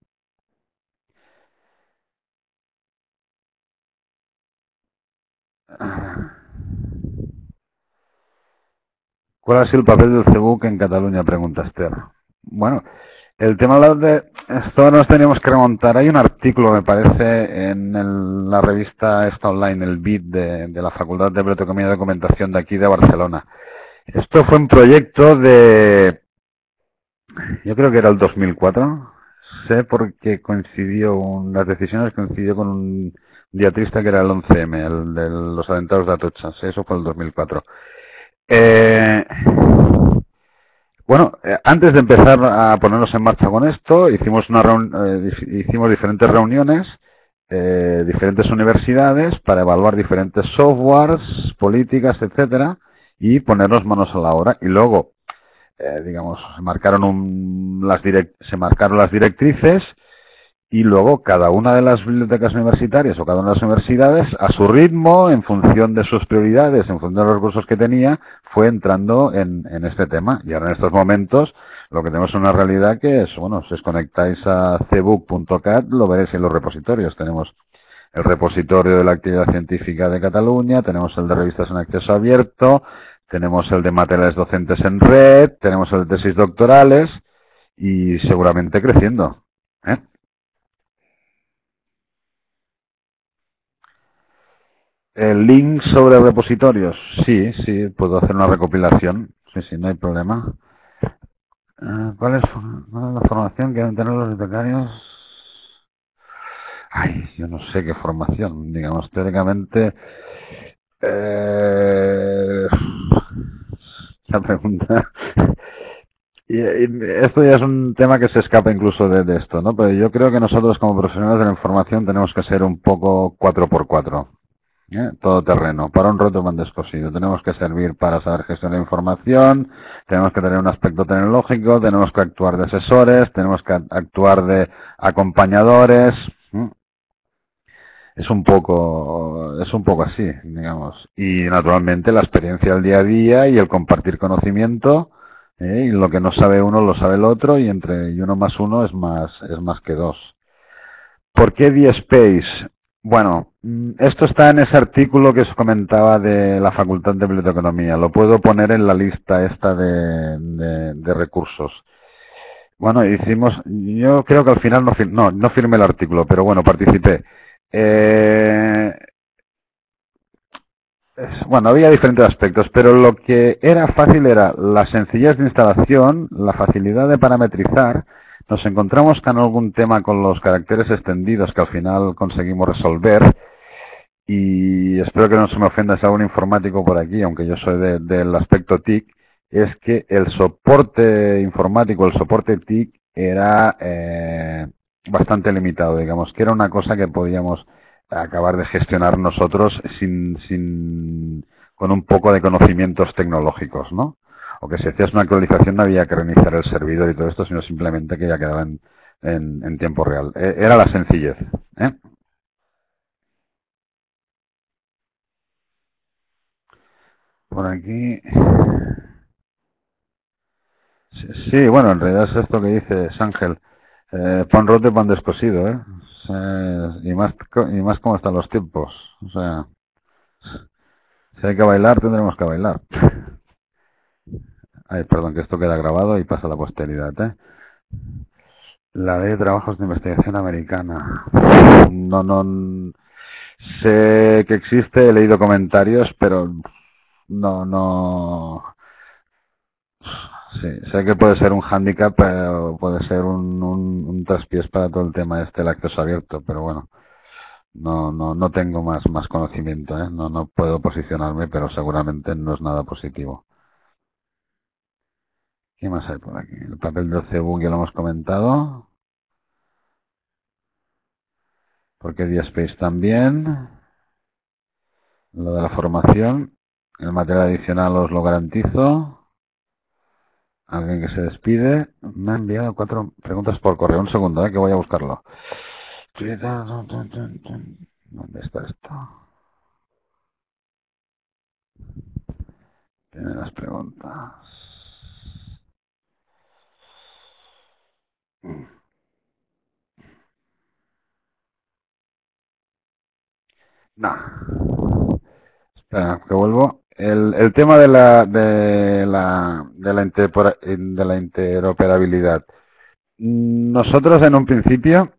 ¿Cuál ha sido el papel del CEBUC en Cataluña? Pregunta Esther. Bueno, el tema de esto nos teníamos que remontar. Hay un artículo, me parece, en el, la revista esta online, el B I D de, de la Facultad de Biblioteconomía y Documentación de aquí de Barcelona. Esto fue un proyecto de, yo creo que era el dos mil cuatro. Sé porque coincidió, las decisiones coincidió con un día triste que era el once eme, el de los atentados de Atocha. Eso fue el dos mil cuatro. Eh, bueno, eh, antes de empezar a ponernos en marcha con esto, hicimos, una eh, hicimos diferentes reuniones, eh, diferentes universidades para evaluar diferentes softwares, políticas, etcétera, y ponernos manos a la obra. Y luego, eh, digamos, se marcaron, un, las direct, se marcaron las directrices y luego cada una de las bibliotecas universitarias o cada una de las universidades, a su ritmo, en función de sus prioridades, en función de los recursos que tenía, fue entrando en, en este tema. Y ahora en estos momentos lo que tenemos es una realidad que es, bueno, si os conectáis a cebook punto cat lo veréis en los repositorios. Tenemos el repositorio de la actividad científica de Cataluña, tenemos el de revistas en acceso abierto, tenemos el de materiales docentes en red, tenemos el de tesis doctorales y seguramente creciendo. ¿eh? El link sobre repositorios, sí, sí, puedo hacer una recopilación, sí, sí, no hay problema. Uh, ¿Cuál es, cuál es la formación que deben tener los bibliotecarios? Ay, yo no sé qué formación, digamos, teóricamente... Eh, la pregunta. Y, y esto ya es un tema que se escapa incluso de, de esto, ¿no? Pero yo creo que nosotros como profesionales de la información tenemos que ser un poco cuatro por cuatro. ¿Eh? Todo terreno, para un roto pan descosido. Tenemos que servir para saber gestionar información, tenemos que tener un aspecto tecnológico, tenemos que actuar de asesores, tenemos que actuar de acompañadores. ¿eh? Es un poco, es un poco así, digamos. Y naturalmente la experiencia del día a día y el compartir conocimiento, ¿eh? Y lo que no sabe uno lo sabe el otro, y entre y uno más uno es más, es más que dos. ¿Por qué D-Space? Bueno, esto está en ese artículo que os comentaba de la Facultad de Biblioteconomía. Lo puedo poner en la lista esta de, de, de recursos. Bueno, hicimos, yo creo que al final no, no, no firmé el artículo, pero bueno, participé. Eh, es, bueno, había diferentes aspectos, pero lo que era fácil era la sencillez de instalación, la facilidad de parametrizar. Nos encontramos con algún tema con los caracteres extendidos que al final conseguimos resolver, y espero que no se me ofenda si algún informático por aquí, aunque yo soy de, del aspecto T I C, es que el soporte informático, el soporte T I C era eh, bastante limitado, digamos, que era una cosa que podíamos acabar de gestionar nosotros sin, sin, con un poco de conocimientos tecnológicos, ¿no? O que si hacías una actualización no había que reiniciar el servidor y todo esto, sino simplemente que ya quedaba en, en, en tiempo real. Eh, era la sencillez. ¿eh? Por aquí... Sí, sí, bueno, en realidad es esto que dices, Ángel. Eh, pan roto y pan descosido, ¿eh? Eh, y más y más como están los tiempos. O sea, si hay que bailar, tendremos que bailar. Ay, perdón, que esto queda grabado y pasa a la posteridad, ¿eh? La ley de trabajos de investigación americana. No, no... Sé que existe, he leído comentarios, pero no, no... Sí, sé que puede ser un hándicap, pero puede ser un, un, un traspiés para todo el tema este, el acceso abierto, pero bueno, no, no, no tengo más, más conocimiento, ¿eh? No, no puedo posicionarme, pero seguramente no es nada positivo. ¿Qué más hay por aquí? El papel del C B U ya lo hemos comentado. Porque D-Space también. Lo de la formación. El material adicional os lo garantizo. Alguien que se despide. Me ha enviado cuatro preguntas por correo. Un segundo, ¿eh? Que voy a buscarlo. ¿Dónde está esto? Tiene las preguntas. No. Espera, que vuelvo. El, el tema de la de la de la, interpora, de la interoperabilidad. Nosotros en un principio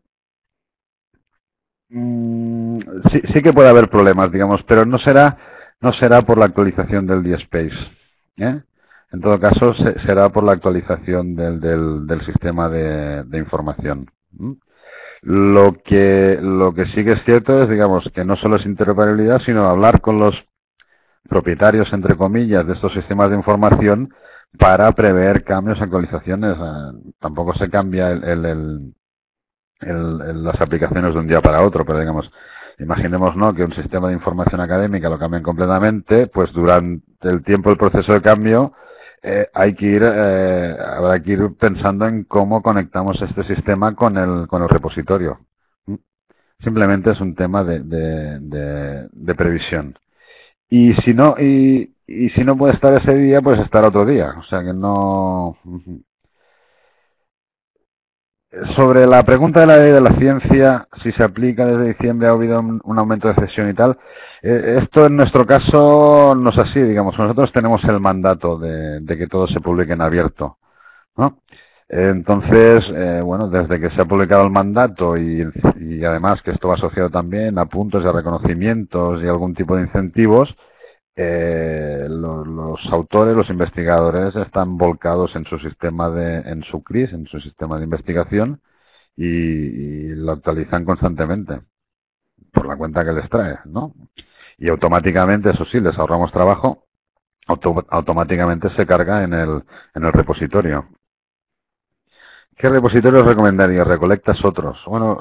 mmm, sí, sí que puede haber problemas, digamos, pero no será no será por la actualización del D-Space. ¿eh? En todo caso, se, será por la actualización del, del, del sistema de, de información. ¿Mm? Lo que lo que sí que es cierto es, digamos, que no solo es interoperabilidad, sino hablar con los propietarios, entre comillas, de estos sistemas de información para prever cambios, actualizaciones. Eh, tampoco se cambia el, el, el, el, las aplicaciones de un día para otro, pero digamos, imaginemos ¿no? que un sistema de información académica lo cambien completamente, pues durante el tiempo del proceso de cambio eh, hay que ir, eh, habrá que ir pensando en cómo conectamos este sistema con el, con el repositorio. Simplemente es un tema de, de, de, de previsión. Y si no, y, y si no puede estar ese día, pues estará otro día. O sea que no... Sobre la pregunta de la ley de la ciencia, si se aplica desde diciembre, ha habido un, un aumento de cesión y tal. Eh, esto en nuestro caso no es así, digamos. Nosotros tenemos el mandato de, de que todo se publique en abierto, ¿no? Entonces, eh, bueno, desde que se ha publicado el mandato y, y además que esto va asociado también a puntos de reconocimientos y algún tipo de incentivos, eh, los, los autores, los investigadores están volcados en su sistema de, en su C R I S, en su sistema de investigación y, y lo actualizan constantemente por la cuenta que les trae, ¿no? Y automáticamente, eso sí, les ahorramos trabajo auto, automáticamente se carga en el, en el repositorio. ¿Qué repositorios recomendaría? ¿Recolectas otros? Bueno,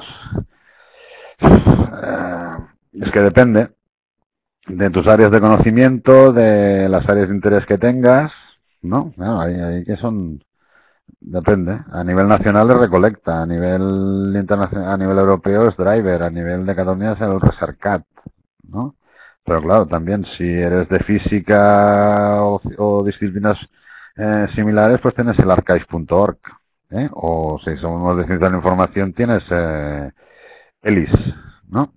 eh, es que depende de tus áreas de conocimiento, de las áreas de interés que tengas, ¿no? Claro, ahí, ahí que son... Depende. A nivel nacional es recolecta, a nivel internacional, a nivel europeo es driver, a nivel de Cataluña es el Recercat, ¿no? Pero claro, también si eres de física o, o disciplinas eh, similares, pues tienes el archive punto org, ¿eh? O si somos de ciencia de la información, tienes eh, ELIS, ¿no?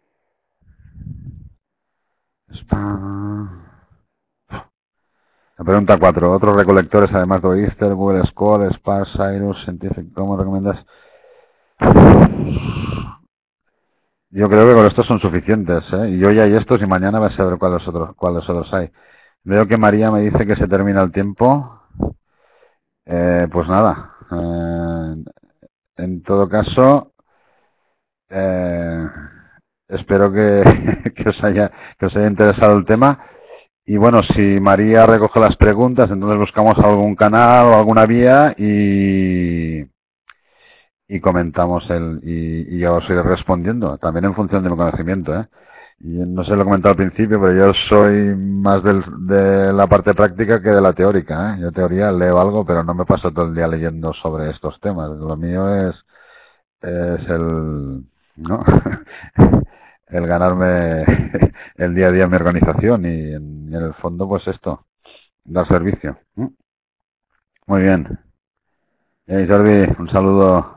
Spam. La pregunta cuatro. ¿Otros recolectores además de Oyster, Google Scholar, Sparse, Cyrus, Scientific, cómo recomiendas? Yo creo que con estos son suficientes, ¿eh? Y hoy hay estos y mañana va a saber cuáles otros, cuáles otros hay. Veo que María me dice que se termina el tiempo. Eh, pues nada. Eh, en todo caso, eh, espero que, que, os haya, que os haya interesado el tema. Y bueno, si María recoge las preguntas, entonces buscamos algún canal o alguna vía y, y comentamos el y, y ya os iré respondiendo, también en función de mi conocimiento, ¿eh? Y no sé, lo he comentado al principio, pero yo soy más del, de la parte práctica que de la teórica, ¿eh? Yo teoría leo algo, pero no me paso todo el día leyendo sobre estos temas. Lo mío es, es el, ¿no? el ganarme el día a día en mi organización y en, y en el fondo pues esto, dar servicio. Muy bien. Hey, Jordi, un saludo.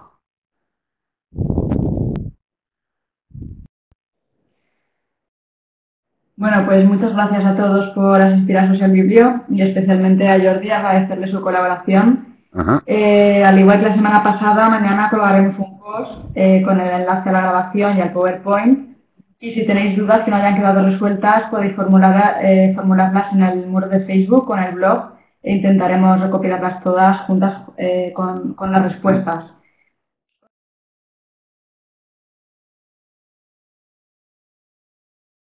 Bueno, pues muchas gracias a todos por asistir a Social Biblio y especialmente a Jordi, agradecerle su colaboración. Eh, al igual que la semana pasada, mañana colgaremos un post eh, con el enlace a la grabación y al PowerPoint. Y si tenéis dudas que no hayan quedado resueltas, podéis formular, eh, formularlas en el muro de Facebook o en el blog e intentaremos recopilarlas todas juntas eh, con, con las respuestas.